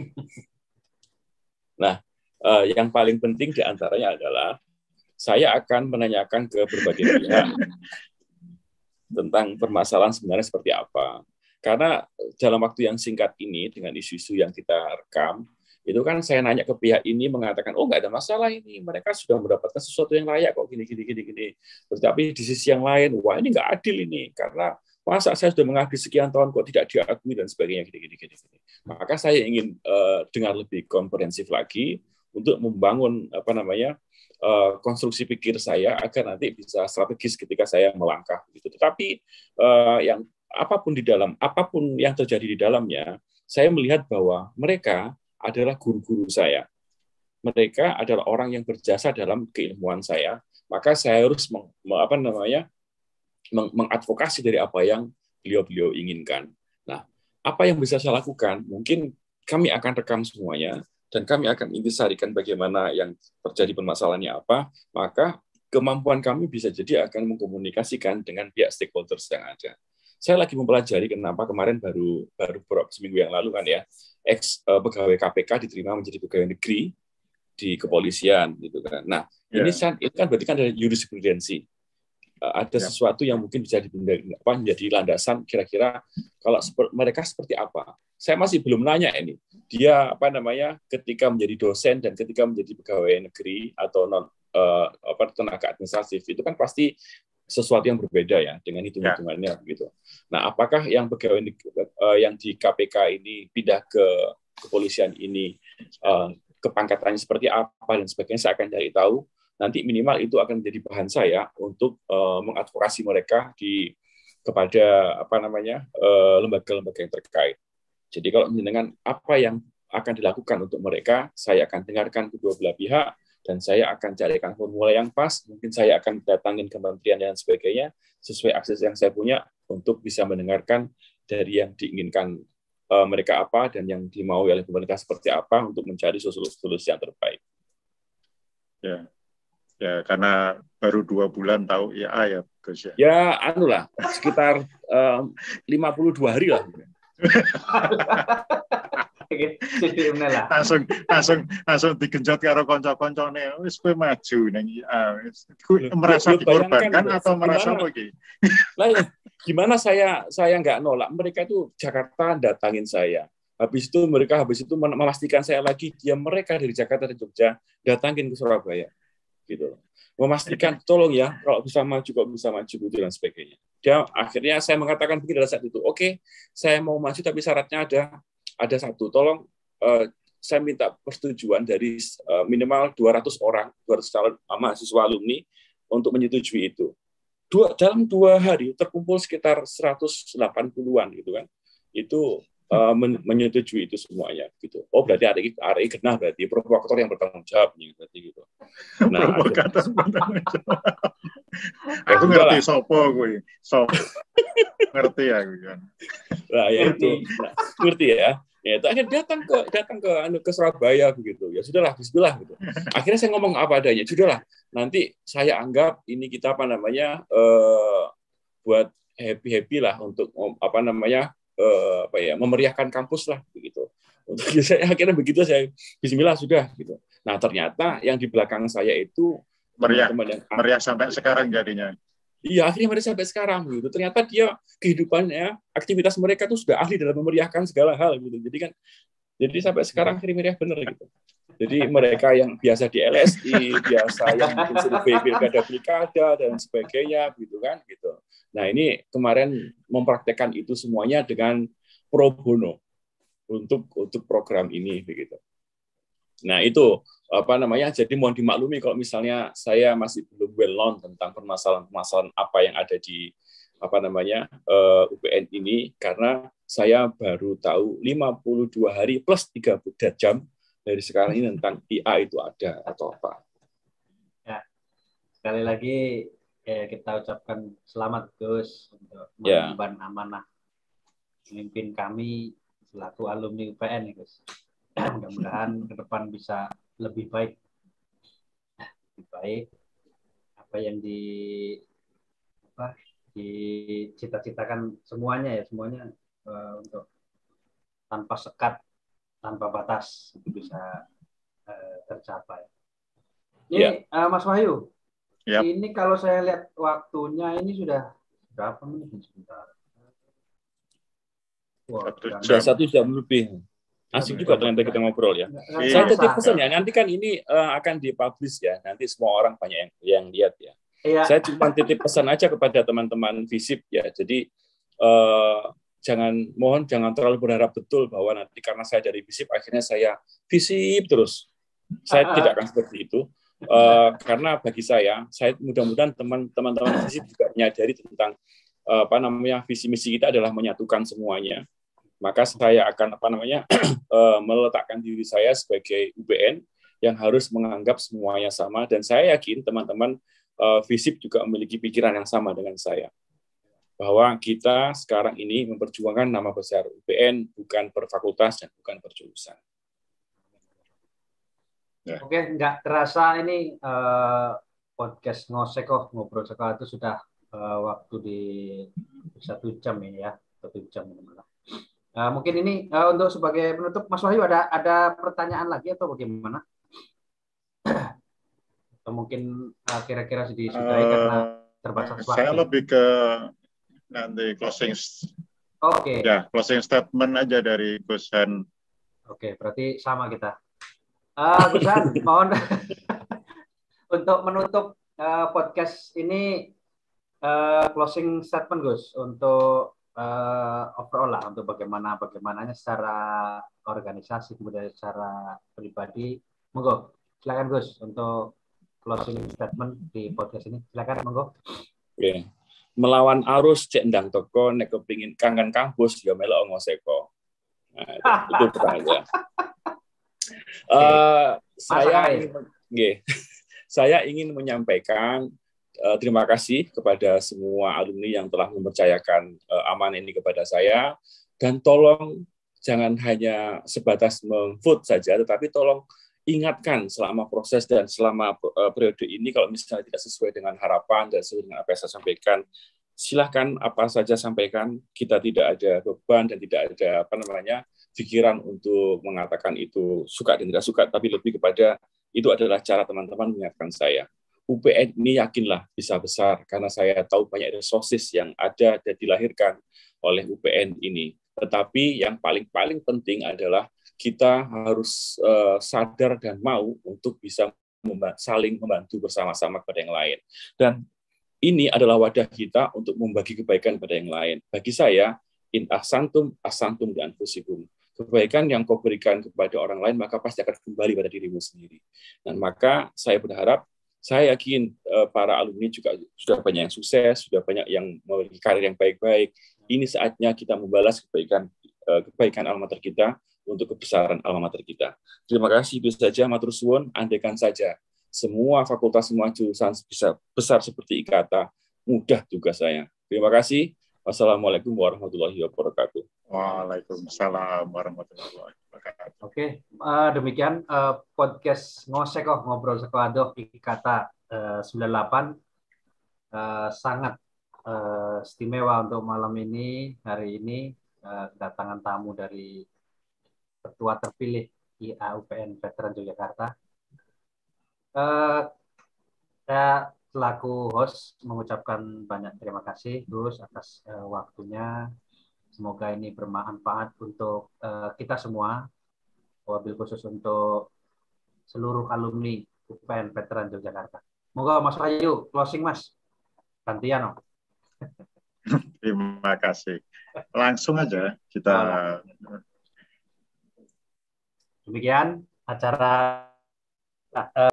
Nah, yang paling penting diantaranya adalah saya akan menanyakan ke berbagai pihak tentang permasalahan sebenarnya seperti apa. Karena dalam waktu yang singkat ini dengan isu-isu yang kita rekam, itu kan saya nanya ke pihak ini mengatakan, oh nggak ada masalah ini, mereka sudah mendapatkan sesuatu yang layak kok gini. Tapi di sisi yang lain, wah ini nggak adil ini, karena masa saya sudah mengabdi sekian tahun kok tidak diakui dan sebagainya gini. Maka saya ingin dengar lebih komprehensif lagi untuk membangun konstruksi pikir saya agar nanti bisa strategis ketika saya melangkah. Gitu. Tetapi apapun yang terjadi di dalamnya, saya melihat bahwa mereka adalah guru-guru saya. Mereka adalah orang yang berjasa dalam keilmuan saya. Maka saya harus mengadvokasi dari apa yang beliau inginkan. Nah, apa yang bisa saya lakukan? Mungkin kami akan rekam semuanya dan kami akan intisarikan bagaimana yang terjadi permasalahannya apa. Maka kemampuan kami bisa jadi akan mengkomunikasikan dengan pihak stakeholders yang ada. Saya lagi mempelajari kenapa kemarin baru beberapa seminggu yang lalu kan ya, pegawai KPK diterima menjadi pegawai negeri di kepolisian gitu kan. Nah, ini kan berarti kan ada jurisprudensi. ada sesuatu yang mungkin bisa menjadi landasan kira-kira kalau mereka seperti apa. Saya masih belum nanya ini. Dia ketika menjadi dosen dan ketika menjadi pegawai negeri atau tenaga administratif itu kan pasti sesuatu yang berbeda ya dengan hitung-hitungannya gitu. Nah, apakah yang pegawai yang di KPK ini pindah ke kepolisian ini kepangkatannya seperti apa dan sebagainya, saya akan cari tahu. Nanti minimal itu akan menjadi bahan saya untuk mengadvokasi mereka kepada lembaga-lembaga yang terkait. Jadi kalau dengan apa yang akan dilakukan untuk mereka, saya akan dengarkan kedua belah pihak dan saya akan carikan formula yang pas. Mungkin saya akan datangin kementerian dan sebagainya sesuai akses yang saya punya untuk bisa mendengarkan dari yang diinginkan mereka apa dan yang dimaui oleh pemerintah seperti apa untuk mencari solusi yang terbaik. Ya, karena baru 2 bulan tahu IA ya, Gus ya. Ya, sekitar 52 hari lah. langsung digenjot karo kanca-kancane, wis kowe maju ning IA. Merasa dikorbankan atau merasa apa iki? Lah, gimana saya nggak nolak. Mereka itu Jakarta datangin saya. Habis itu memastikan saya lagi, mereka dari Jakarta dan Jogja datangin ke Surabaya. Gitu, memastikan tolong ya kalau bisa maju kok bisa maju gitu dan sebagainya. Akhirnya saya mengatakan begini pada saat itu, oke, saya mau maju tapi syaratnya ada satu, tolong saya minta persetujuan dari minimal 200 calon mahasiswa alumni untuk menyetujui itu. Dalam 2 hari terkumpul sekitar 180-an gitu kan. Itu menyetujui itu semuanya gitu. Oh, berarti RI genah, berarti provokator yang bertanggung jawab berarti gitu. Nah, provokator bertanggung jawab. Aku ngerti sopo gue. Ngerti ya gue kan. Nah, ya itu. Ngerti ya. Ya, itu akhirnya datang ke Surabaya begitu. Ya sudahlah, bismillah gitu. Akhirnya saya ngomong apa adanya. Sudahlah, nanti saya anggap ini kita buat happy lah untuk memeriahkan kampus lah begitu. Untuk saya akhirnya begitu, saya bismillah sudah gitu. Nah, ternyata yang di belakang saya itu meriah sampai sekarang jadinya. Iya, akhirnya meriah sampai sekarang gitu. Ternyata dia kehidupannya, aktivitas mereka tuh sudah ahli dalam memeriahkan segala hal gitu. Jadi sampai sekarang akhirnya meriah bener gitu. Jadi mereka yang biasa di LSI, biasa yang mungkin survei pilkada dan sebagainya gitu kan gitu. Nah, ini kemarin mempraktekkan itu semuanya dengan pro bono untuk program ini begitu. Nah, itu jadi mohon dimaklumi kalau misalnya saya masih belum well known tentang permasalahan apa yang ada di UPN ini, karena saya baru tahu 52 hari plus 3 jam dari sekarang ini tentang IA itu ada atau apa. Ya, sekali lagi kita ucapkan selamat Gus untuk mengemban amanah memimpin kami selaku alumni UPN, Gus. Mudah-mudahan ke depan bisa lebih baik apa yang dicita-citakan semuanya untuk tanpa sekat, tanpa batas itu bisa tercapai. Ini Mas Wahyu. Yep. Ini kalau saya lihat waktunya ini sudah berapa menit sebentar? Wah, 1 jam lebih. Asik juga ternyata kita ngobrol ya. Saya titip pesan ya, nanti kan ini akan dipublish ya. Nanti semua orang banyak yang lihat ya. Iya. Saya cuma titip pesan aja kepada teman-teman FISIP ya. Jadi jangan terlalu berharap betul bahwa nanti karena saya dari FISIP akhirnya saya FISIP terus. Saya tidak akan seperti itu. Karena bagi saya mudah-mudahan teman-teman FISIP juga menyadari tentang visi misi kita adalah menyatukan semuanya. Maka saya akan meletakkan diri saya sebagai UPN yang harus menganggap semuanya sama, dan saya yakin teman-teman FISIP juga memiliki pikiran yang sama dengan saya, bahwa kita sekarang ini memperjuangkan nama besar UPN bukan per fakultas dan bukan per jurusan. Oke, nggak terasa ini podcast ngobrol sekolah itu sudah waktu di 1 jam ini ya, 1 jam ini malah. Mungkin ini untuk sebagai penutup, Mas Wahyu ada pertanyaan lagi atau bagaimana? Atau mungkin kira-kira disudahi karena terbatas Saya waktu. lebih ke nanti closing Oke. ya, closing statement aja dari Gus Han. Oke, berarti sama kita. Gus Han, mohon untuk menutup podcast ini closing statement Gus untuk overall lah untuk bagaimananya secara organisasi kemudian secara pribadi. Monggo, silakan Gus untuk closing statement di podcast ini. Silakan, monggo. Oke. Melawan arus cek ndang toko nek kepingin kangen kampus ya melok ngoseko. Nah, itu pertanyaan. Saya ingin menyampaikan terima kasih kepada semua alumni yang telah mempercayakan amanah ini kepada saya, dan tolong jangan hanya sebatas meng-vote saja, tetapi tolong ingatkan selama proses dan selama periode ini kalau misalnya tidak sesuai dengan harapan dan sesuai dengan apa yang saya sampaikan, silahkan apa saja sampaikan. Kita tidak ada beban dan tidak ada pikiran untuk mengatakan itu suka dan tidak suka, tapi lebih kepada itu adalah cara teman-teman mengingatkan saya. UPN ini yakinlah bisa besar karena saya tahu banyak resources yang ada dan dilahirkan oleh UPN ini. Tetapi yang paling penting adalah kita harus sadar dan mau untuk bisa saling membantu bersama-sama kepada yang lain. Dan ini adalah wadah kita untuk membagi kebaikan kepada yang lain. Bagi saya, in ahsantum ahsantum li anfusikum. Kebaikan yang kau berikan kepada orang lain, maka pasti akan kembali pada dirimu sendiri. Dan maka saya berharap, saya yakin para alumni juga sudah banyak yang sukses, sudah banyak yang memiliki karir yang baik-baik. Ini saatnya kita membalas kebaikan alma mater kita untuk kebesaran alma mater kita. Terima kasih, itu saja. Matur suwun, andaikan saja semua fakultas, semua jurusan bisa besar seperti IKATA, mudah tugas saya. Terima kasih. Wassalamualaikum warahmatullahi wabarakatuh. Waalaikumsalam warahmatullahi wabarakatuh. Oke, demikian podcast Ngosekoh, Ngobrol Sekolah IKATA 98 sangat istimewa untuk malam ini. Hari ini kedatangan tamu dari ketua terpilih IAUPN Veteran Yogyakarta. Saya selaku host mengucapkan banyak terima kasih Gus atas waktunya. Semoga ini bermanfaat untuk kita semua, wabil khusus untuk seluruh alumni UPN Veteran Yogyakarta. Moga Mas Wahyu closing Mas. Gantian. Terima kasih. Langsung aja kita. Demikian acara